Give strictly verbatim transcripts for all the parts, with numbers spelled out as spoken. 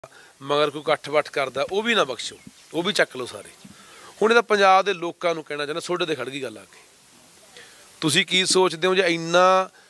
मगर कोई कट्ठ वट्ठ करदा वो भी ना बख्शो, वो भी चक लो सारे। हुण इहदा पंजाब दे लोकां नूं कहना चाहुंदा सोडे ते खड़ गई गल आके। तुसीं की सोचदे हो जे इन्ना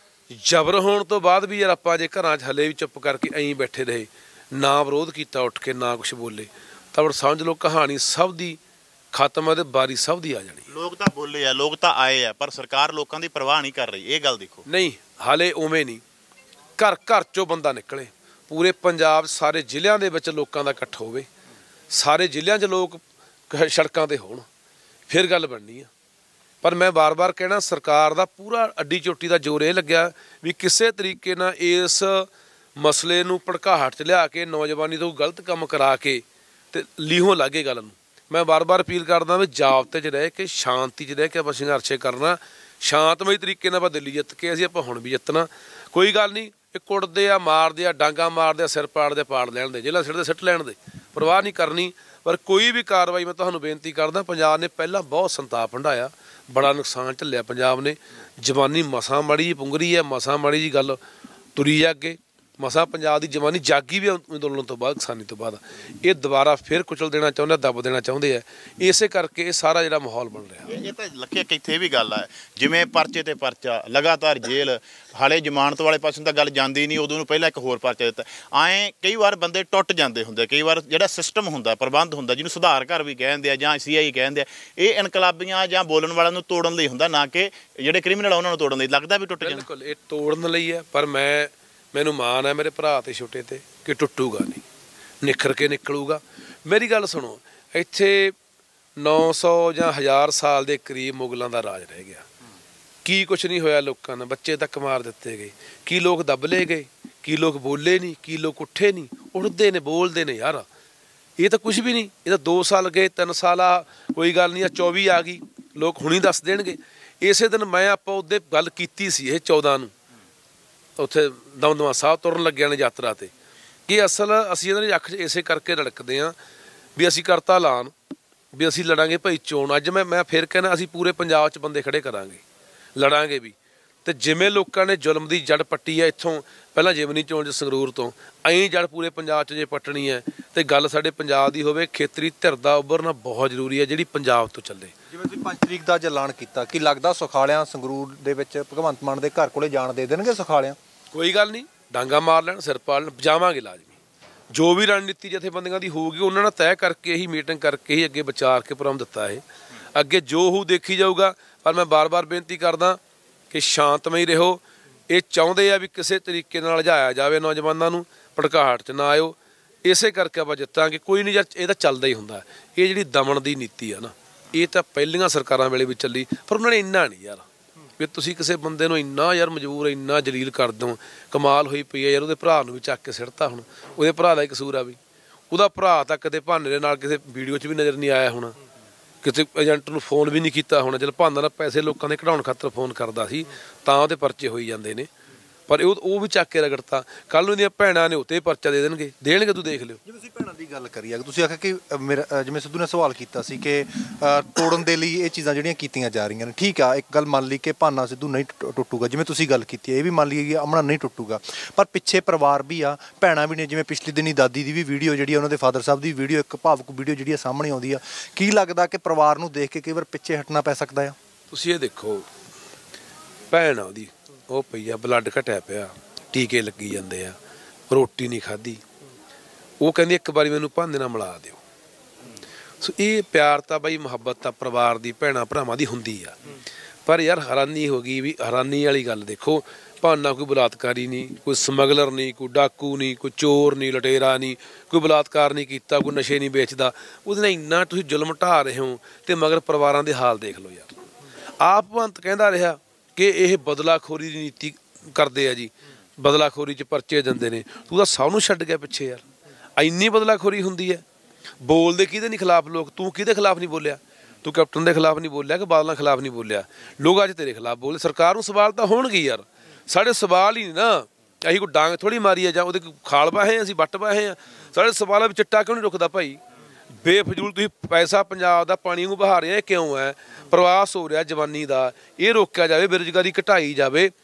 जबर होण तो बाद भी यार आपां जे घरां च हले भी चुप करके ऐं बैठे रहे, ना विरोध कीता उठ के, ना कुछ बोले, तां हुण समझ लो कहानी सब दी खत्म है, बारी सब दी आ जानी। लोग तां बोले आ, लोग तां आए आ, पर सरकार लोकां दी परवाह नहीं कर रही। ये गल देखो नहीं, हाले उवें नहीं। घर घर चों बंदा निकले, पूरे पंजाब सारे ਜ਼ਿਲ੍ਹਿਆਂ ਦੇ ਵਿੱਚ ਲੋਕਾਂ ਦਾ ਇਕੱਠ ਹੋਵੇ, ਸਾਰੇ ਜ਼ਿਲ੍ਹਿਆਂ 'ਚ ਲੋਕ ਸੜਕਾਂ ਤੇ ਹੋਣ, ਫਿਰ ਗੱਲ ਬਣਨੀ ਆ। ਪਰ ਮੈਂ ਬਾਰ-ਬਾਰ ਕਹਿਣਾ ਸਰਕਾਰ ਦਾ ਪੂਰਾ ਅੱਡੀ ਚੋਟੀ ਦਾ ਜ਼ੋਰ ਇਹ ਲੱਗਿਆ ਵੀ ਕਿਸੇ ਤਰੀਕੇ ਨਾਲ ਇਸ ਮਸਲੇ ਨੂੰ ਭੜਕਾਹਟ 'ਚ ਲਿਆ ਕੇ ਨੌਜਵਾਨੀ ਤੋਂ ਗਲਤ ਕੰਮ ਕਰਾ ਕੇ ਤੇ ਲੀਹੋਂ ਲਾਗੇ ਗੱਲ ਨੂੰ। ਮੈਂ ਬਾਰ-ਬਾਰ ਅਪੀਲ ਕਰਦਾ ਵੀ ਜਾਬਤੇ 'ਚ ਰਹਿ ਕੇ ਸ਼ਾਂਤੀ 'ਚ ਰਹਿ ਕੇ ਆਪਾਂ ਸੰਘਰਸ਼ ਕਰਨਾ, ਸ਼ਾਂਤਮਈ ਤਰੀਕੇ ਨਾਲ ਆਪਾਂ ਦਿੱਲੀ ਜਿੱਤ ਕੇ ਅਸੀਂ ਆਪਾਂ ਹੁਣ ਵੀ ਜਿੱਤਣਾ। ਕੋਈ ਗੱਲ ਨਹੀਂ, ਇਹ ਕੁੱਟਦੇ ਆ, ਮਾਰਦੇ ਆ, ਡਾਂਗਾ ਮਾਰਦੇ ਆ, ਸਿਰ ਪਾੜਦੇ ਪਾੜ ਲੈਣ ਦੇ, ਜੇਲ੍ਹਾਂ ਸਿੱਟਦੇ ਸਿੱਟ ਲੈਣ ਦੇ, ਪਰਵਾਹ ਨਹੀਂ ਕਰਨੀ। ਪਰ ਕੋਈ ਵੀ ਕਾਰਵਾਈ ਮੈਂ ਤੁਹਾਨੂੰ ਬੇਨਤੀ ਕਰਦਾ, ਪੰਜਾਬ ਨੇ ਪਹਿਲਾਂ ਬਹੁਤ ਸੰਤਾਪ ਹੰਢਾਇਆ, ਬੜਾ ਨੁਕਸਾਨ ਝੱਲਿਆ ਪੰਜਾਬ ਨੇ। ਜਵਾਨੀ ਮਸਾਂ ਮਾੜੀ ਜੀ ਪੁੰਗਰੀ ਹੈ, ਮਸਾਂ ਮਾੜੀ ਜੀ ਗੱਲ ਤੁਰੀ ਆ ਅੱਗੇ, ਮਸਾਂ ਪੰਜਾਬ ਦੀ ਜਵਾਨੀ ਜਾਗੀ ਵੀ ਅੰਦੋਲਨ ਤੋਂ ਬਾਅਦ, ਕਿਸਾਨੀ ਤੋਂ ਬਾਅਦ। ਇਹ ਦੁਬਾਰਾ ਫਿਰ ਕੁਚਲ ਦੇਣਾ ਚਾਹੁੰਦੇ, ਦੱਬ ਦੇਣਾ ਚਾਹੁੰਦੇ ਆ। ਇਸੇ ਕਰਕੇ ਇਹ ਸਾਰਾ ਜਿਹੜਾ ਮਾਹੌਲ ਬਣ ਰਿਹਾ। ਇਹ ਤਾਂ ਲੱਖੇ ਕਿੱਥੇ ਵੀ ਗੱਲ ਹੈ, ਜਿਵੇਂ ਪਰਚੇ ਤੇ ਪਰਚਾ, ਲਗਾਤਾਰ ਜੇਲ੍ਹ, ਹਾਲੇ ਜ਼ਮਾਨਤ ਵਾਲੇ ਪਾਸੋਂ ਤਾਂ ਗੱਲ ਜਾਂਦੀ ਨਹੀਂ, ਉਦੋਂ ਨੂੰ ਪਹਿਲਾਂ ਇੱਕ ਹੋਰ ਪਰਚਾ ਦਿੱਤਾ। ਐਂ ਕਈ ਵਾਰ ਬੰਦੇ ਟੁੱਟ ਜਾਂਦੇ ਹੁੰਦੇ, ਕਈ ਵਾਰ ਜਿਹੜਾ ਸਿਸਟਮ ਹੁੰਦਾ, ਪ੍ਰਬੰਧ ਹੁੰਦਾ, ਜਿਹਨੂੰ ਸੁਧਾਰ ਘਰ ਵੀ ਕਹਿੰਦੇ ਆ ਜਾਂ ਸੀ ਆਈ ਕਹਿੰਦੇ ਆ, ਇਹ ਇਨਕਲਾਬੀਆਂ ਜਾਂ ਬੋਲਣ ਵਾਲਿਆਂ ਨੂੰ ਤੋੜਨ ਲਈ ਹੁੰਦਾ, ਨਾ ਕਿ ਜਿਹੜੇ ਕ੍ਰਿਮੀਨਲ ਆ ਉਹਨਾਂ ਨੂੰ ਤੋੜਨ ਲਈ। ਲੱਗਦਾ ਵੀ ਟੁੱਟ ਜਾਣ। ਬਿਲਕੁਲ ਇਹ ਤੋੜਨ ਲਈ ਹੈ, ਪਰ ਮੈਂ ਮੈਨੂੰ ਮਾਣ ਹੈ ਮੇਰੇ ਭਰਾ ਤੇ ਛੋਟੇ ਤੇ ਕਿ ਟੁੱਟੂਗਾ ਨਹੀਂ, ਨਿਖਰ ਕੇ ਨਿਕਲੂਗਾ। ਮੇਰੀ ਗੱਲ ਸੁਣੋ, ਇੱਥੇ ਨੌ ਸੌ ਜਾਂ ਹਜ਼ਾਰ ਸਾਲ ਦੇ ਕਰੀਬ ਮੁਗਲਾਂ ਦਾ ਰਾਜ ਰਹਿ ਗਿਆ। ਕੀ ਕੁਛ ਨਹੀਂ ਹੋਇਆ ਲੋਕਾਂ ਨਾਲ, ਬੱਚੇ ਤੱਕ ਮਾਰ ਦਿੱਤੇ ਗਏ। ਕੀ ਲੋਕ ਦਬਲੇ ਗਏ, ਕੀ ਲੋਕ ਬੋਲੇ ਨਹੀਂ, ਕੀ ਲੋਕ ਉੱਠੇ ਨਹੀਂ, ਉੱਠਦੇ ਨੇ, ਬੋਲਦੇ ਨੇ ਯਾਰ। ਇਹ ਤਾਂ ਕੁਛ ਵੀ ਨਹੀਂ। ਇਹ ਤਾਂ ਦੋ ਸਾਲ ਗਏ, ਤਿੰਨ ਸਾਲ ਆ, ਕੋਈ ਗੱਲ ਨਹੀਂ, ਆ ਚੌਵੀ ਆ ਗਈ, ਲੋਕ ਹੁਣੀ ਦੱਸ ਦੇਣਗੇ। ਇਸੇ ਦਿਨ ਮੈਂ ਆਪਾਂ ਉਹਦੇ ਗੱਲ ਕੀਤੀ ਸੀ, ਇਹ ਚੌਦਾਂ ਨੂੰ ਉੱਥੇ ਦਮਦਮਾ ਸਾਹਿਬ ਤੁਰਨ ਲੱਗਿਆ ਨੇ ਯਾਤਰਾ ਤੇ, ਕਿ ਅਸਲ ਅਸੀਂ ਇਹਨਾਂ ਦੀ ਅੱਖ 'ਚ ਇਸੇ ਕਰਕੇ ਰੜਕਦੇ ਹਾਂ ਵੀ ਅਸੀਂ ਕਰਤਾ ਐਲਾਨ ਵੀ ਅਸੀਂ ਲੜਾਂਗੇ ਭਾਈ ਚੋਣ। ਅੱਜ ਮੈਂ ਮੈਂ ਫਿਰ ਕਹਿਣਾ ਅਸੀਂ ਪੂਰੇ ਪੰਜਾਬ 'ਚ ਬੰਦੇ ਖੜੇ ਕਰਾਂਗੇ, ਲੜਾਂਗੇ ਵੀ। ਤੇ ਜਿਵੇਂ ਲੋਕਾਂ ਨੇ ਜ਼ੁਲਮ ਦੀ ਜੜ ਪੱਟੀ ਹੈ ਇੱਥੋਂ ਪਹਿਲਾਂ ਜਿਮਨੀ ਚੋਣ 'ਚ ਸੰਗਰੂਰ ਤੋਂ, ਐਂ ਜੜ ਪੂਰੇ ਪੰਜਾਬ 'ਚ ਜੇ ਪੱਟਣੀ ਹੈ ਤੇ ਗੱਲ ਸਾਡੇ ਪੰਜਾਬ ਦੀ ਹੋਵੇ। ਖੇਤਰੀ ਧਿਰ ਦਾ ਉੱਭਰਨਾ ਬਹੁਤ ਜ਼ਰੂਰੀ ਹੈ, ਜਿਹੜੀ ਪੰਜਾਬ ਤੋਂ ਚੱਲੇ। ਜਿਵੇਂ ਤੁਸੀਂ ਪੰਜ ਤਰੀਕ ਦਾ ਐਲਾਨ ਕੀਤਾ, ਕੀ ਲੱਗਦਾ ਸੁਖਾਲਿਆਂ ਸੰਗਰੂਰ ਦੇ ਵਿੱਚ ਭਗਵੰਤ ਮਾਨ ਦੇ ਘਰ ਕੋਲੇ ਜਾਣ ਦੇ ਦੇਣਗੇ ਸੁਖਾਲਿਆਂ? ਕੋਈ ਗੱਲ ਨਹੀਂ, ਡਾਂਗਾ ਮਾਰ ਲੈਣ, ਸਿਰ ਪਾੜ ਲੈਣ, ਜਾਵਾਂਗੇ ਲਾਜ਼ਮੀ। ਜੋ ਵੀ ਰਣਨੀਤੀ ਜਥੇਬੰਦੀਆਂ ਦੀ ਹੋਊਗੀ ਉਹਨਾਂ ਨਾਲ ਤੈਅ ਕਰਕੇ ਹੀ, ਮੀਟਿੰਗ ਕਰਕੇ ਹੀ ਅੱਗੇ ਵਿਚਾਰ ਕੇ ਪ੍ਰੋਗਰਾਮ ਦਿੱਤਾ ਹੈ। ਅੱਗੇ ਜੋ ਹੋਊ ਦੇਖੀ ਜਾਊਗਾ। ਪਰ ਮੈਂ ਬਾਰ-ਬਾਰ ਬੇਨਤੀ ਕਰਦਾ ਕਿ ਸ਼ਾਂਤਮਈ ਰਹੋ। ਇਹ ਚਾਹੁੰਦੇ ਆ ਵੀ ਕਿਸੇ ਤਰੀਕੇ ਨਾਲ ਲਿਜਾਇਆ ਜਾਵੇ ਨੌਜਵਾਨਾਂ ਨੂੰ, ਭੜਕਾਹਟ 'ਚ ਨਾ ਆਇਓ। ਇਸੇ ਕਰਕੇ ਆਪਾਂ ਜਿੱਤਾਂਗੇ। ਕੋਈ ਨਹੀਂ ਯਾਰ, ਇਹ ਤਾਂ ਚੱਲਦਾ ਹੀ ਹੁੰਦਾ। ਇਹ ਜਿਹੜੀ ਦਮਨ ਦੀ ਨੀਤੀ ਆ ਨਾ, ਇਹ ਤਾਂ ਪਹਿਲੀਆਂ ਸਰਕਾਰਾਂ ਵੇਲੇ ਵੀ ਚੱਲੀ, ਪਰ ਉਹਨਾਂ ਨੇ ਇੰਨਾ ਨਹੀਂ ਯਾਰ ਵੀ ਤੁਸੀਂ ਕਿਸੇ ਬੰਦੇ ਨੂੰ ਇੰਨਾ ਯਾਰ ਮਜਬੂਰ, ਇੰਨਾ ਜਲੀਲ ਕਰ ਦਿਓ। ਕਮਾਲ ਹੋਈ ਪਈ ਹੈ ਯਾਰ। ਉਹਦੇ ਭਰਾ ਨੂੰ ਵੀ ਚੱਕ ਕੇ ਸਿੱਟਤਾ। ਹੁਣ ਉਹਦੇ ਭਰਾ ਦਾ ਹੀ ਕਸੂਰ ਆ ਵੀ, ਉਹਦਾ ਭਰਾ ਤਾਂ ਕਦੇ ਭਾਨੇ ਦੇ ਨਾਲ ਕਿਸੇ ਵੀਡੀਓ 'ਚ ਵੀ ਨਜ਼ਰ ਨਹੀਂ ਆਇਆ ਹੋਣਾ, ਕਿਸੇ ਏਜੰਟ ਨੂੰ ਫੋਨ ਵੀ ਨਹੀਂ ਕੀਤਾ ਹੋਣਾ। ਜਦੋਂ ਭਾਨਾ ਨਾਲ ਪੈਸੇ ਲੋਕਾਂ ਦੇ ਕਢਾਉਣ ਖਾਤਰ ਫੋਨ ਕਰਦਾ ਸੀ ਤਾਂ ਉਹਦੇ ਪਰਚੇ ਹੋਈ ਜਾਂਦੇ ਨੇ, ਪਰ ਉਹ ਉਹ ਵੀ ਚੱਕ ਕੇ ਰਗੜਤਾ। ਕੱਲ੍ਹ ਨੂੰ ਇਹਦੀਆਂ ਭੈਣਾਂ ਨੇ ਉੱਤੇ ਪਰਚਾ ਦੇ ਦੇਣਗੇ, ਦੇਣਗੇ ਤੂੰ ਦੇਖ ਲਿਓ। ਜਿਵੇਂ ਤੁਸੀਂ ਭੈਣਾਂ ਦੀ ਗੱਲ ਕਰੀ ਆ, ਤੁਸੀਂ ਆਖਿਆ ਕਿ ਮੇਰਾ, ਜਿਵੇਂ ਸਿੱਧੂ ਨੇ ਸਵਾਲ ਕੀਤਾ ਸੀ ਕਿ ਤੋੜਨ ਦੇ ਲਈ ਇਹ ਚੀਜ਼ਾਂ ਜਿਹੜੀਆਂ ਕੀਤੀਆਂ ਜਾ ਰਹੀਆਂ ਨੇ। ਠੀਕ ਆ, ਇੱਕ ਗੱਲ ਮੰਨ ਲਈ ਕਿ ਭਾਨਾ ਸਿੱਧੂ ਨਹੀਂ ਟੁੱਟੂਗਾ, ਜਿਵੇਂ ਤੁਸੀਂ ਗੱਲ ਕੀਤੀ ਹੈ, ਇਹ ਵੀ ਮੰਨ ਲਈ ਕਿ ਅਮਨਾ ਨਹੀਂ ਟੁੱਟੂਗਾ, ਪਰ ਪਿੱਛੇ ਪਰਿਵਾਰ ਵੀ ਆ, ਭੈਣਾਂ ਵੀ ਨੇ। ਜਿਵੇਂ ਪਿਛਲੇ ਦਿਨੀ ਦਾਦੀ ਦੀ ਵੀ ਵੀਡੀਓ ਜਿਹੜੀ ਉਹਨਾਂ ਦੇ ਫਾਦਰ ਸਾਹਿਬ ਦੀ ਵੀਡੀਓ, ਇੱਕ ਭਾਵੁਕ ਵੀਡੀਓ ਜਿਹੜੀ ਆ ਸਾਹਮਣੇ ਆਉਂਦੀ ਆ। ਕੀ ਲੱਗਦਾ ਕਿ ਪਰਿਵਾਰ ਨੂੰ ਦੇਖ ਕੇ ਕਈ ਵਾਰ ਪਿੱਛੇ ਹਟਣਾ ਪੈ ਸਕਦਾ ਆ? ਤੁਸੀਂ ਇਹ ਦੇਖੋ, ਭੈਣ ਆ ਉਹਦੀ, ਉਹ ਪਈ ਆ, ਬਲੱਡ ਘਟਿਆ ਪਿਆ, ਟੀਕੇ ਲੱਗੀ ਜਾਂਦੇ ਆ, ਰੋਟੀ ਨਹੀਂ ਖਾਧੀ। ਉਹ ਕਹਿੰਦੀ ਇੱਕ ਵਾਰੀ ਮੈਨੂੰ ਭਾਂਦੇ ਨਾਲ ਮਿਲਾ ਦਿਓ। ਸੋ ਇਹ ਪਿਆਰ ਤਾਂ ਬਾਈ, ਮੁਹੱਬਤ ਤਾਂ ਪਰਿਵਾਰ ਦੀ, ਭੈਣਾਂ ਭਰਾਵਾਂ ਦੀ ਹੁੰਦੀ ਆ। ਪਰ ਯਾਰ ਹੈਰਾਨੀ ਹੋ ਗਈ ਵੀ, ਹੈਰਾਨੀ ਵਾਲੀ ਗੱਲ ਦੇਖੋ, ਭਾਨਾ ਕੋਈ ਬਲਾਤਕਾਰੀ ਨਹੀਂ, ਕੋਈ ਸਮਗਲਰ ਨਹੀਂ, ਕੋਈ ਡਾਕੂ ਨਹੀਂ, ਕੋਈ ਚੋਰ ਨਹੀਂ, ਲਟੇਰਾ ਨਹੀਂ, ਕੋਈ ਬਲਾਤਕਾਰ ਨਹੀਂ ਕੀਤਾ, ਕੋਈ ਨਸ਼ੇ ਨਹੀਂ ਵੇਚਦਾ। ਉਹਦੇ ਨਾਲ ਇੰਨਾ ਤੁਸੀਂ ਜ਼ੁਲਮ ਢਾਹ ਰਹੇ ਹੋ ਤੇ ਮਗਰ ਪਰਿਵਾਰਾਂ ਦੇ ਹਾਲ ਦੇਖ ਲਓ ਯਾਰ। ਆਪ ਭਗਵੰਤ ਕਹਿੰਦਾ ਰਿਹਾ ਕਿ ਇਹ ਬਦਲਾਖੋਰੀ ਦੀ ਨੀਤੀ ਕਰਦੇ ਆ ਜੀ, ਬਦਲਾਖੋਰੀ 'ਚ ਪਰਚੇ ਦਿੰਦੇ ਨੇ। ਤੂੰ ਤਾਂ ਸਭ ਨੂੰ ਛੱਡ ਗਿਆ ਪਿੱਛੇ ਯਾਰ। ਇੰਨੀ ਬਦਲਾਖੋਰੀ ਹੁੰਦੀ ਹੈ। ਬੋਲਦੇ ਕਿਹਦੇ ਨਹੀਂ ਖਿਲਾਫ ਲੋਕ? ਤੂੰ ਕਿਹਦੇ ਖਿਲਾਫ ਨਹੀਂ ਬੋਲਿਆ? ਤੂੰ ਕੈਪਟਨ ਦੇ ਖਿਲਾਫ ਨਹੀਂ ਬੋਲਿਆ ਕਿ ਬਾਦਲਾਂ ਖਿਲਾਫ ਨਹੀਂ ਬੋਲਿਆ? ਲੋਕ ਅੱਜ ਤੇਰੇ ਖਿਲਾਫ ਬੋਲੇ। ਸਰਕਾਰ ਨੂੰ ਸਵਾਲ ਤਾਂ ਹੋਣਗੇ ਯਾਰ, ਸਾਡੇ ਸਵਾਲ ਹੀ ਨਹੀਂ ਨਾ। ਅਸੀਂ ਕੋਈ ਡਾਂਗ ਥੋੜ੍ਹੀ ਮਾਰੀ ਆ ਜਾਂ ਉਹਦੇ ਖਾਲ ਪਾਏ, ਅਸੀਂ ਵੱਟ ਪਾਏ ਆ। ਸਾਡੇ ਸਵਾਲਾਂ ਵਿੱਚ ਚਿੱਟਾ ਕਿਉਂ ਨਹੀਂ ਰੁਕਦਾ ਭਾਈ? ਬੇਫਜ਼ੂਲ ਤੁਸੀਂ ਪੈਸਾ ਪੰਜਾਬ ਦਾ ਪਾਣੀ ਨੂੰ ਬਹਾ ਰਹੇ, ਕਿਉਂ ਹੈ? ਪ੍ਰਵਾਸ ਹੋ ਰਿਹਾ ਜਵਾਨੀ ਦਾ, ਇਹ ਰੋਕਿਆ ਜਾਵੇ, ਬੇਰੁਜ਼ਗਾਰੀ ਘਟਾਈ ਜਾਵੇ।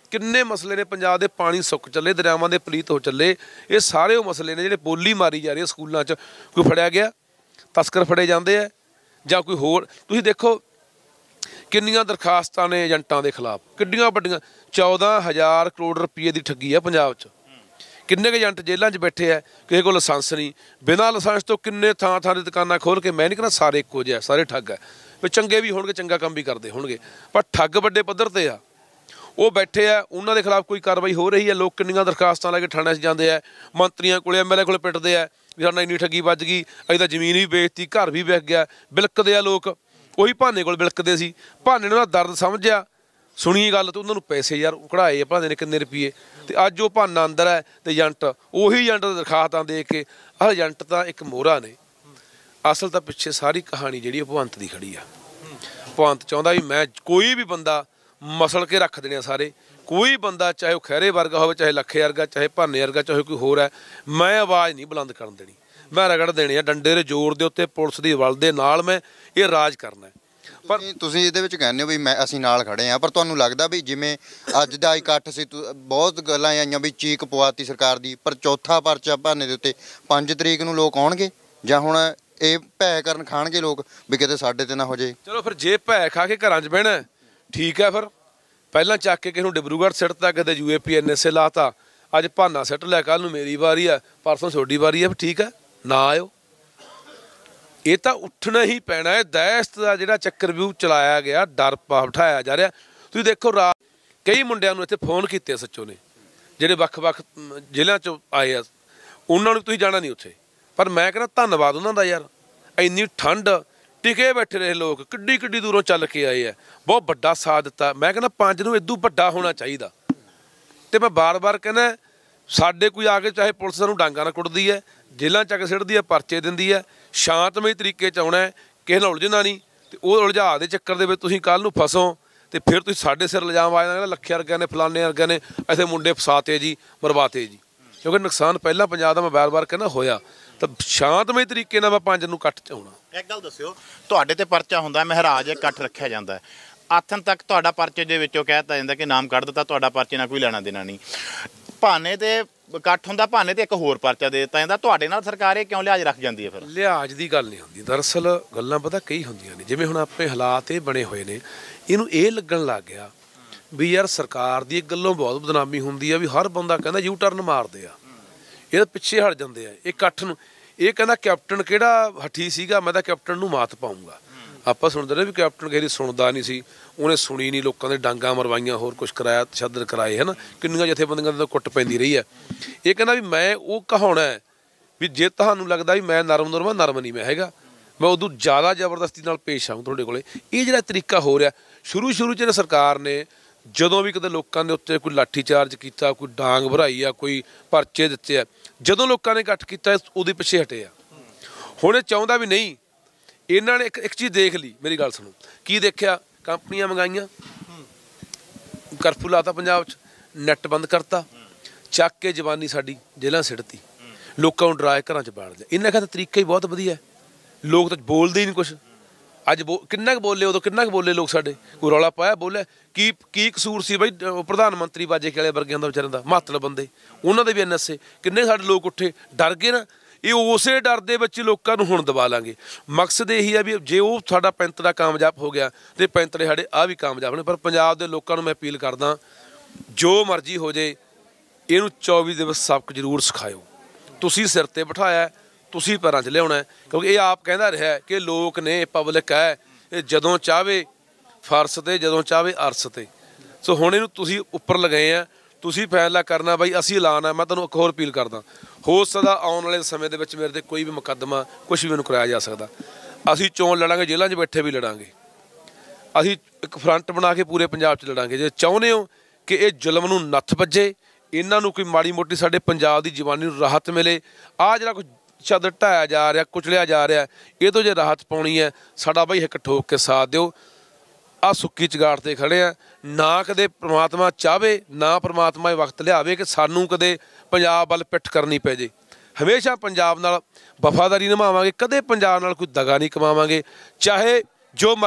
ਕਿੰਨੇ ਮਸਲੇ ਨੇ ਪੰਜਾਬ ਦੇ, ਪਾਣੀ ਸੁੱਕ ਚੱਲੇ, ਦਰਿਆਵਾਂ ਦੇ ਪਲੀਤ ਹੋ ਚੱਲੇ, ਇਹ ਸਾਰੇ ਉਹ ਮਸਲੇ ਨੇ ਜਿਹੜੇ ਬੋਲੀ ਮਾਰੀ ਜਾ ਰਹੀ ਹੈ ਸਕੂਲਾਂ 'ਚ। ਕੋਈ ਫੜਿਆ ਗਿਆ, ਤਸਕਰ ਫੜੇ ਜਾਂਦੇ ਆ ਜਾਂ ਕੋਈ ਹੋਰ। ਤੁਸੀਂ ਦੇਖੋ ਕਿੰਨੀਆਂ ਦਰਖਾਸਤਾਂ ਨੇ ਏਜੰਟਾਂ ਦੇ ਖਿਲਾਫ, ਕਿੱਡੀਆਂ ਵੱਡੀਆਂ, ਚੌਦਾਂ ਹਜ਼ਾਰ ਕਰੋੜ ਰੁਪਏ ਦੀ ਠੱਗੀ ਆ ਪੰਜਾਬ 'ਚ। ਕਿੰਨੇ ਕੁ ਏਜੰਟ ਜੇਲ੍ਹਾਂ 'ਚ ਬੈਠੇ ਆ, ਕਿਸੇ ਕੋਲ ਲਾਇਸੈਂਸ ਨਹੀਂ, ਬਿਨਾਂ ਲਾਇਸੈਂਸ ਤੋਂ ਕਿੰਨੇ ਥਾਂ ਥਾਂ ਦੀ ਦੁਕਾਨਾਂ ਖੋਲ੍ਹ ਕੇ। ਮੈਂ ਨਹੀਂ ਕਹਿੰਦਾ ਸਾਰੇ ਇੱਕੋ ਜਿਹੇ, ਸਾਰੇ ਠੱਗ ਹੈ, ਵੀ ਚੰਗੇ ਵੀ ਹੋਣਗੇ, ਚੰਗਾ ਕੰਮ ਵੀ ਕਰਦੇ ਹੋਣਗੇ, ਪਰ ਠੱਗ ਵੱਡੇ ਪੱਧਰ ਤੇ ਆ। ਉਹ ਬੈਠੇ ਆ, ਉਹਨਾਂ ਦੇ ਖਿਲਾਫ ਕੋਈ ਕਾਰਵਾਈ ਹੋ ਰਹੀ ਹੈ। ਲੋਕ ਕਿੰਨੀਆਂ ਦਰਖਾਸਤਾਂ ਲੈ ਕੇ ਥਾਣੇ 'ਚ ਜਾਂਦੇ ਆ, ਮੰਤਰੀਆਂ ਕੋਲੇ, ਐਮ ਐਲ ਏ ਕੋਲੇ ਪਿੱਟਦੇ ਆ ਵੀ ਸਾਡਾ ਇੰਨੀ ਠੱਗੀ ਵੱਜ ਗਈ, ਅਸੀਂ ਤਾਂ ਜ਼ਮੀਨ ਵੀ ਵੇਚਤੀ, ਘਰ ਵੀ ਵਿਕ ਗਿਆ। ਬਿਲਕਦੇ ਆ ਲੋਕ, ਉਹੀ ਭਾਨੇ ਕੋਲ ਬਿਲਕਦੇ ਸੀ। ਭਾਨੇ ਨੇ ਉਹਦਾ ਦਰਦ ਸਮਝਿਆ, ਸੁਣੀ ਗੱਲ ਤੇ ਉਹਨਾਂ ਨੂੰ ਪੈਸੇ ਯਾਰ ਕਢਾਏ ਆ ਭਾਨੇ ਨੇ ਕਿੰਨੇ ਰੁਪਈਏ, ਤੇ ਅੱਜ ਉਹ ਭਾਨਾ ਅੰਦਰ ਹੈ ਤੇ ਏਜੰਟ ਉਹੀ ਏਜੰਟ ਦਰਖਾਸਤਾਂ ਦੇ ਕੇ। ਆਹ ਏਜੰਟ ਤਾਂ ਇੱਕ ਮੋਹਰਾ ਨੇ, ਅਸਲ ਤਾਂ ਪਿੱਛੇ ਸਾਰੀ ਕਹਾਣੀ ਜਿਹੜੀ ਭਗਵੰਤ ਦੀ ਖੜੀ ਆ। ਭਗਵੰਤ ਚਾਹੁੰਦਾ ਵੀ ਮੈਂ ਕੋਈ ਵੀ ਬੰਦਾ ਮਸਲ ਕੇ ਰੱਖ ਦੇਣੇ ਸਾਰੇ, ਕੋਈ ਬੰਦਾ ਚਾਹੇ ਉਹ ਖਹਿਰੇ ਵਰਗਾ ਹੋਵੇ, ਚਾਹੇ ਲੱਖੇ ਵਰਗਾ, ਚਾਹੇ ਭਾਨੇ ਵਰਗਾ, ਚਾਹੇ ਕੋਈ ਹੋਰ ਹੈ, ਮੈਂ ਆਵਾਜ਼ ਨਹੀਂ ਬੁਲੰਦ ਕਰਨ ਦੇਣੀ, ਮੈਂ ਰਗੜ ਦੇਣੇ ਆ ਡੰਡੇ ਦੇ ਜ਼ੋਰ ਦੇ ਉੱਤੇ, ਪੁਲਿਸ ਦੀ ਬਲ ਦੇ ਨਾਲ ਮੈਂ ਇਹ ਰਾਜ ਕਰਨਾ। ਪਰ ਤੁਸੀਂ ਇਹਦੇ ਵਿੱਚ ਕਹਿੰਦੇ ਹੋ ਵੀ ਮੈਂ ਅਸੀਂ ਨਾਲ ਖੜੇ ਆ, ਪਰ ਤੁਹਾਨੂੰ ਲੱਗਦਾ ਵੀ ਜਿਵੇਂ ਅੱਜ ਦਾ ਇਕੱਠ ਸੀ, ਬਹੁਤ ਗੱਲਾਂ ਆਈਆਂ ਵੀ ਚੀਕ ਪਵਾਤੀ ਸਰਕਾਰ ਦੀ, ਪਰ ਚੌਥਾ ਪਰਚਾ ਭਾਨੇ ਦੇ ਉੱਤੇ ਪੰਜ ਤਰੀਕ ਨੂੰ ਲੋਕ ਆਉਣਗੇ, ਜਾਂ ਹੁਣ ਇਹ ਭੈ ਕਰਨ ਖਾਣਗੇ ਲੋਕ ਵੀ ਕਿਤੇ ਸਾਡੇ ਤੇ ਨਾ ਹੋ ਜੇ? ਚਲੋ ਫਿਰ ਜੇ ਭੈ ਖਾ ਕੇ ਘਰਾਂ 'ਚ ਬਹਿਣਾ ਠੀਕ ਹੈ, ਫਿਰ ਪਹਿਲਾਂ ਚੱਕ ਕੇ ਕਿਸੇ ਨੂੰ ਡਿਬਰੂਗੜ੍ਹ ਸਿੱਟਤਾ, ਕਿਤੇ U A P N S A ਲਾਤਾ, ਅੱਜ ਭਾਨਾ ਸਿੱਟ ਲਿਆ, ਕੱਲ੍ਹ ਨੂੰ ਮੇਰੀ ਵਾਰੀ ਆ, ਪਰਸੋਂ ਤੁਹਾਡੀ ਵਾਰੀ ਆ, ਠੀਕ ਹੈ ਨਾ ਆਇਓ। ਇਹ ਤਾਂ ਉੱਠਣਾ ਹੀ ਪੈਣਾ ਹੈ। ਦਹਿਸ਼ਤ ਦਾ ਜਿਹੜਾ ਚੱਕਰਵਿਊਹ ਚਲਾਇਆ ਗਿਆ, ਡਰ ਪਾ ਬਿਠਾਇਆ ਜਾ ਰਿਹਾ। ਤੁਸੀਂ ਦੇਖੋ ਰਾਤ ਕਈ ਮੁੰਡਿਆਂ ਨੂੰ ਇੱਥੇ ਫੋਨ ਕੀਤੇ ਸੱਚੋ ਨੇ, ਜਿਹੜੇ ਵੱਖ-ਵੱਖ ਜ਼ਿਲ੍ਹਿਆਂ 'ਚੋਂ ਆਏ ਆ, ਉਹਨਾਂ ਨੂੰ ਤੁਸੀਂ ਜਾਣਾ ਨਹੀਂ ਉੱਥੇ, ਪਰ ਮੈਂ ਕਹਿੰਦਾ ਧੰਨਵਾਦ ਉਹਨਾਂ ਦਾ ਯਾਰ। ਇੰਨੀ ਠੰਡ ਟਿਕੇ ਬੈਠੇ ਰਹੇ ਲੋਕ, ਕਿੱਡੀ ਕਿੱਡੀ ਦੂਰੋਂ ਚੱਲ ਕੇ ਆਏ ਆ, ਬਹੁਤ ਵੱਡਾ ਸਾਥ ਦਿੱਤਾ। ਮੈਂ ਕਹਿੰਦਾ ਪੰਜ ਨੂੰ ਇਦੋਂ ਵੱਡਾ ਹੋਣਾ ਚਾਹੀਦਾ। ਤੇ ਮੈਂ ਬਾਰ-ਬਾਰ ਕਹਿੰਦਾ ਸਾਡੇ ਕੋਈ ਆ ਕੇ ਚਾਹੇ ਪੁਲਿਸ ਸਾਨੂੰ ਡਾਂਗਾ ਨਾਲ ਕੁੱਟਦੀ ਹੈ, ਜੇਲ੍ਹਾਂ ਚੱਕ ਸਿੱਟਦੀ ਹੈ, ਪਰਚੇ ਦਿੰਦੀ ਹੈ, ਸ਼ਾਂਤਮਈ ਤਰੀਕੇ 'ਚ ਆਉਣਾ, ਕਿਸੇ ਨਾਲ ਉਲਝਣਾ ਨਹੀਂ। ਤੇ ਉਹ ਉਲਝਾ ਦੇ ਚੱਕਰ ਦੇ ਵਿੱਚ ਤੁਸੀਂ ਕੱਲ੍ਹ ਨੂੰ ਫਸੋ ਤੇ ਫਿਰ ਤੁਸੀਂ ਸਾਡੇ ਸਿਰ ਇਲਜ਼ਾਮ ਆ ਜਾਣਾ, ਲੱਖੇ ਵਰਗਿਆਂ ਨੇ, ਫਲਾਣੇ ਵਰਗਿਆਂ ਨੇ ਇੱਥੇ ਮੁੰਡੇ ਫਸਾਤੇ ਜੀ, ਮਰਵਾਤੇ ਜੀ। ਕਿਉਂਕਿ ਨੁਕਸਾਨ ਪਹਿਲਾਂ ਪੰਜਾਬ ਦਾ ਮੈਂ ਬਾਰ-ਬਾਰ ਕਹਿੰਦਾ ਹੋਇਆ। ਤਾਂ ਸ਼ਾਂਤਮਈ ਤਰੀਕੇ ਨਾਲ ਮੈਂ ਪੰਜ ਨੂੰ ਇਕੱਠ 'ਚ ਆਉਣਾ। ਇੱਕ ਗੱਲ ਦੱਸਿਓ, ਤੁਹਾਡੇ ਤੇ ਪਰਚਾ ਹੁੰਦਾ, ਮਹਾਰਾਜ ਇਕੱਠ ਰੱਖਿਆ ਜਾਂਦਾ, ਆਥਣ ਤੱਕ ਤੁਹਾਡਾ ਪਰਚੇ ਦੇ ਵਿੱਚੋਂ ਕਹਿ ਦਿੱਤਾ ਜਾਂਦਾ ਕਿ ਨਾਮ ਕੱਢ ਦਿੱਤਾ, ਤੁਹਾਡਾ ਪਰਚੇ ਨਾਲ ਕੋਈ ਲੈਣਾ ਦੇਣਾ ਨਹੀਂ। ਭਾਨੇ ਤੇ ਇਕੱਠ ਹੁੰਦਾ, ਭਾਨੇ ਤੇ ਇੱਕ ਹੋਰ ਪਰਚਾ ਦੇ ਦਿੱਤਾ ਜਾਂਦਾ, ਤੁਹਾਡੇ ਨਾਲ ਸਰਕਾਰ ਇਹ ਕਿਉਂ ਲਿਹਾਜ਼ ਰੱਖ ਜਾਂਦੀ ਹੈ? ਫਿਰ ਲਿਹਾਜ਼ ਦੀ ਗੱਲ ਨਹੀਂ ਹੁੰਦੀ, ਦਰਅਸਲ ਗੱਲਾਂ ਪਤਾ ਕਈ ਹੁੰਦੀਆਂ ਨੇ। ਜਿਵੇਂ ਹੁਣ ਆਪਣੇ ਹਾਲਾਤ ਇਹ ਬਣੇ ਹੋਏ ਨੇ, ਇਹਨੂੰ ਇਹ ਲੱਗਣ ਲੱਗ ਗਿਆ ਵੀ ਯਾਰ ਸਰਕਾਰ ਦੀ ਇੱਕ ਗੱਲੋਂ ਬਹੁਤ ਬਦਨਾਮੀ ਹੁੰਦੀ ਆ, ਵੀ ਹਰ ਬੰਦਾ ਕਹਿੰਦਾ ਯੂ ਟਰਨ ਮਾਰਦੇ ਆ, ਇਹਦੇ ਪਿੱਛੇ ਹਟ ਜਾਂਦੇ ਆ। ਇਹ ਇਕੱਠ ਨੂੰ ਇਹ ਕਹਿੰਦਾ ਕੈਪਟਨ ਕਿਹੜਾ ਹੱਠੀ ਸੀਗਾ, ਮੈਂ ਤਾਂ ਕੈਪਟਨ ਨੂੰ ਮਾਤ ਪਾਊਂਗਾ। ਆਪਾਂ ਸੁਣਦੇ ਨੇ ਵੀ ਕੈਪਟਨ ਕਿਸੇ ਦੀ ਸੁਣਦਾ ਨਹੀਂ ਸੀ, ਉਹਨੇ ਸੁਣੀ ਨਹੀਂ, ਲੋਕਾਂ ਦੇ ਡਾਂਗਾ ਮਰਵਾਈਆਂ, ਹੋਰ ਕੁਛ ਕਰਾਇਆ, ਤਸ਼ੱਦਦ ਕਰਾਏ, ਹੈ ਨਾ, ਕਿੰਨੀਆਂ ਜਥੇਬੰਦੀਆਂ ਤੋਂ ਕੁੱਟ ਪੈਂਦੀ ਰਹੀ ਹੈ। ਇਹ ਕਹਿੰਦਾ ਵੀ ਮੈਂ ਉਹ ਕਹਾਉਣਾ ਵੀ ਜੇ ਤੁਹਾਨੂੰ ਲੱਗਦਾ ਵੀ ਮੈਂ ਨਰਮ ਨਰਮ ਨਰਮ ਨਹੀਂ ਮੈਂ ਹੈਗਾ, ਮੈਂ ਉਦੋਂ ਜ਼ਿਆਦਾ ਜ਼ਬਰਦਸਤੀ ਨਾਲ ਪੇਸ਼ ਆਊਂ ਤੁਹਾਡੇ ਕੋਲੇ। ਇਹ ਜਿਹੜਾ ਤਰੀਕਾ ਹੋ ਰਿਹਾ ਸ਼ੁਰੂ ਸ਼ੁਰੂ 'ਚ ਸਰਕਾਰ ਨੇ ਜਦੋਂ ਵੀ ਕਿਤੇ ਲੋਕਾਂ ਦੇ ਉੱਤੇ ਕੋਈ ਲਾਠੀ ਚਾਰਜ ਕੀਤਾ, ਕੋਈ ਡਾਂਗ ਭਰਾਈ ਆ, ਕੋਈ ਪਰਚੇ ਦਿੱਤੇ ਆ, ਜਦੋਂ ਲੋਕਾਂ ਨੇ ਇਕੱਠ ਕੀਤਾ ਉਹਦੇ ਪਿੱਛੇ ਹਟੇ ਆ। ਹੁਣ ਇਹ ਚਾਹੁੰਦਾ ਵੀ ਨਹੀਂ, ਇਹਨਾਂ ਨੇ ਇੱਕ ਇੱਕ ਚੀਜ਼ ਦੇਖ ਲਈ, ਮੇਰੀ ਗੱਲ ਸੁਣੋ, ਕੀ ਦੇਖਿਆ? ਕੰਪਨੀਆਂ ਮੰਗਾਈਆਂ, ਕਰਫਿਊ ਲਾਤਾ ਪੰਜਾਬ 'ਚ, ਨੈੱਟ ਬੰਦ ਕਰਤਾ, ਚੱਕ ਕੇ ਜਵਾਨੀ ਸਾਡੀ ਜੇਲ੍ਹਾਂ ਸਿੱਟਤੀ, ਲੋਕਾਂ ਨੂੰ ਡਰਾ ਕੇ ਘਰਾਂ 'ਚ ਬਾੜ ਲਿਆ। ਇਹਨਾਂ ਦਾ ਤਰੀਕਾ ਹੀ ਬਹੁਤ ਵਧੀਆ, ਲੋਕ ਤਾਂ ਬੋਲਦੇ ਹੀ ਨਹੀਂ ਕੁਛ। ਅੱਜ ਬੋ ਕਿੰਨਾ ਕੁ ਬੋਲੇ, ਉਦੋਂ ਕਿੰਨਾ ਕੁ ਬੋਲੇ ਲੋਕ ਸਾਡੇ, ਕੋਈ ਰੌਲਾ ਪਾਇਆ ਬੋਲਿਆ? ਕੀ ਕੀ ਕਸੂਰ ਸੀ ਬਈ ਪ੍ਰਧਾਨ ਮੰਤਰੀ ਬਾਜੇ ਕੇ ਵਾਲੇ ਵਰਗਿਆਂ ਦਾ ਵਿਚਾਰਿਆਂ ਦਾ, ਮਹੱਤਵ ਬੰਦੇ, ਉਹਨਾਂ ਦੇ ਵੀ ਐਨ ਐਸ ਏ, ਕਿੰਨੇ ਸਾਡੇ ਲੋਕ ਉੱਠੇ, ਡਰ ਗਏ ਨਾ। ਇਹ ਉਸੇ ਡਰ ਦੇ ਵਿੱਚ ਲੋਕਾਂ ਨੂੰ ਹੁਣ ਦਬਾ ਲਾਂਗੇ। ਮਕਸਦ ਇਹੀ ਆ ਵੀ ਜੇ ਉਹ ਸਾਡਾ ਪੈਂਤੜਾ ਕਾਮਯਾਬ ਹੋ ਗਿਆ ਤੇ ਪੈਂਤੜੇ ਸਾਡੇ ਆ ਵੀ ਕਾਮਯਾਬ ਹੋਣੇ। ਪਰ ਪੰਜਾਬ ਦੇ ਲੋਕਾਂ ਨੂੰ ਮੈਂ ਅਪੀਲ ਕਰਦਾ, ਜੋ ਮਰਜ਼ੀ ਹੋ ਜੇ, ਇਹਨੂੰ ਚੌਵੀ ਦਿਵਸ ਸਬਕ ਜ਼ਰੂਰ ਸਿਖਾਇਓ। ਤੁਸੀਂ ਸਿਰ 'ਤੇ ਬਿਠਾਇਆ, ਤੁਸੀਂ ਪੈਰਾਂ 'ਚ ਲਿਆਉਣਾ, ਕਿਉਂਕਿ ਇਹ ਆਪ ਕਹਿੰਦਾ ਰਿਹਾ ਕਿ ਲੋਕ ਨੇ, ਪਬਲਿਕ ਹੈ, ਇਹ ਜਦੋਂ ਚਾਹਵੇ ਫਰਸ਼ 'ਤੇ, ਜਦੋਂ ਚਾਹਵੇ ਅਰਸ਼ 'ਤੇ। ਸੋ ਹੁਣ ਇਹਨੂੰ ਤੁਸੀਂ ਉੱਪਰ ਲਗਾਏ ਆ, ਤੁਸੀਂ ਫੈਸਲਾ ਕਰਨਾ ਬਾਈ, ਅਸੀਂ ਐਲਾਨ ਆ। ਮੈਂ ਤੁਹਾਨੂੰ ਇੱਕ ਹੋਰ ਅਪੀਲ ਕਰਦਾ, ਹੋ ਸਕਦਾ ਆਉਣ ਵਾਲੇ ਸਮੇਂ ਦੇ ਵਿੱਚ ਮੇਰੇ 'ਤੇ ਕੋਈ ਵੀ ਮੁਕੱਦਮਾ, ਕੁਛ ਵੀ ਮੈਨੂੰ ਕਰਾਇਆ ਜਾ ਸਕਦਾ। ਅਸੀਂ ਚੋਣ ਲੜਾਂਗੇ, ਜੇਲ੍ਹਾਂ 'ਚ ਬੈਠੇ ਵੀ ਲੜਾਂਗੇ, ਅਸੀਂ ਇੱਕ ਫਰੰਟ ਬਣਾ ਕੇ ਪੂਰੇ ਪੰਜਾਬ 'ਚ ਲੜਾਂਗੇ। ਜੇ ਚਾਹੁੰਦੇ ਹੋ ਕਿ ਇਹ ਜ਼ੁਲਮ ਨੂੰ ਨੱਥ ਵੱਜੇ, ਇਹਨਾਂ ਨੂੰ ਕੋਈ ਮਾੜੀ ਮੋਟੀ ਸਾਡੇ ਪੰਜਾਬ ਦੀ ਜਵਾਨੀ ਨੂੰ ਰਾਹਤ ਮਿਲੇ, ਆਹ ਜਿਹੜਾ ਕੁਝ ਛੱਦ ਢਾਇਆ ਜਾ ਰਿਹਾ, ਕੁਚਲਿਆ ਜਾ ਰਿਹਾ, ਇਹ ਤੋਂ ਜੇ ਰਾਹਤ ਪਾਉਣੀ ਹੈ, ਸਾਡਾ ਬਾਈ ਇੱਕ ਠੋਕ ਕੇ ਸਾਥ ਦਿਓ। ਆਹ ਸੁੱਕੀ ਚਗਾੜ 'ਤੇ ਖੜ੍ਹੇ ਆ, ਨਾ ਕਦੇ ਪ੍ਰਮਾਤਮਾ ਚਾਹਵੇ, ਨਾ ਪ੍ਰਮਾਤਮਾ ਇਹ ਵਕਤ ਲਿਆਵੇ ਕਿ ਸਾਨੂੰ ਕਦੇ ਪੰਜਾਬ ਵੱਲ ਪਿੱਠ ਕਰਨੀ ਪੈ ਜੇ। ਹਮੇਸ਼ਾ ਪੰਜਾਬ ਨਾਲ ਵਫਾਦਾਰੀ ਨਿਭਾਵਾਂਗੇ, ਕਦੇ ਪੰਜਾਬ ਨਾਲ ਕੋਈ ਦਗਾ ਨਹੀਂ ਕਮਾਵਾਂਗੇ, ਚਾਹੇ ਜੋ ਮਰਜ਼ੀ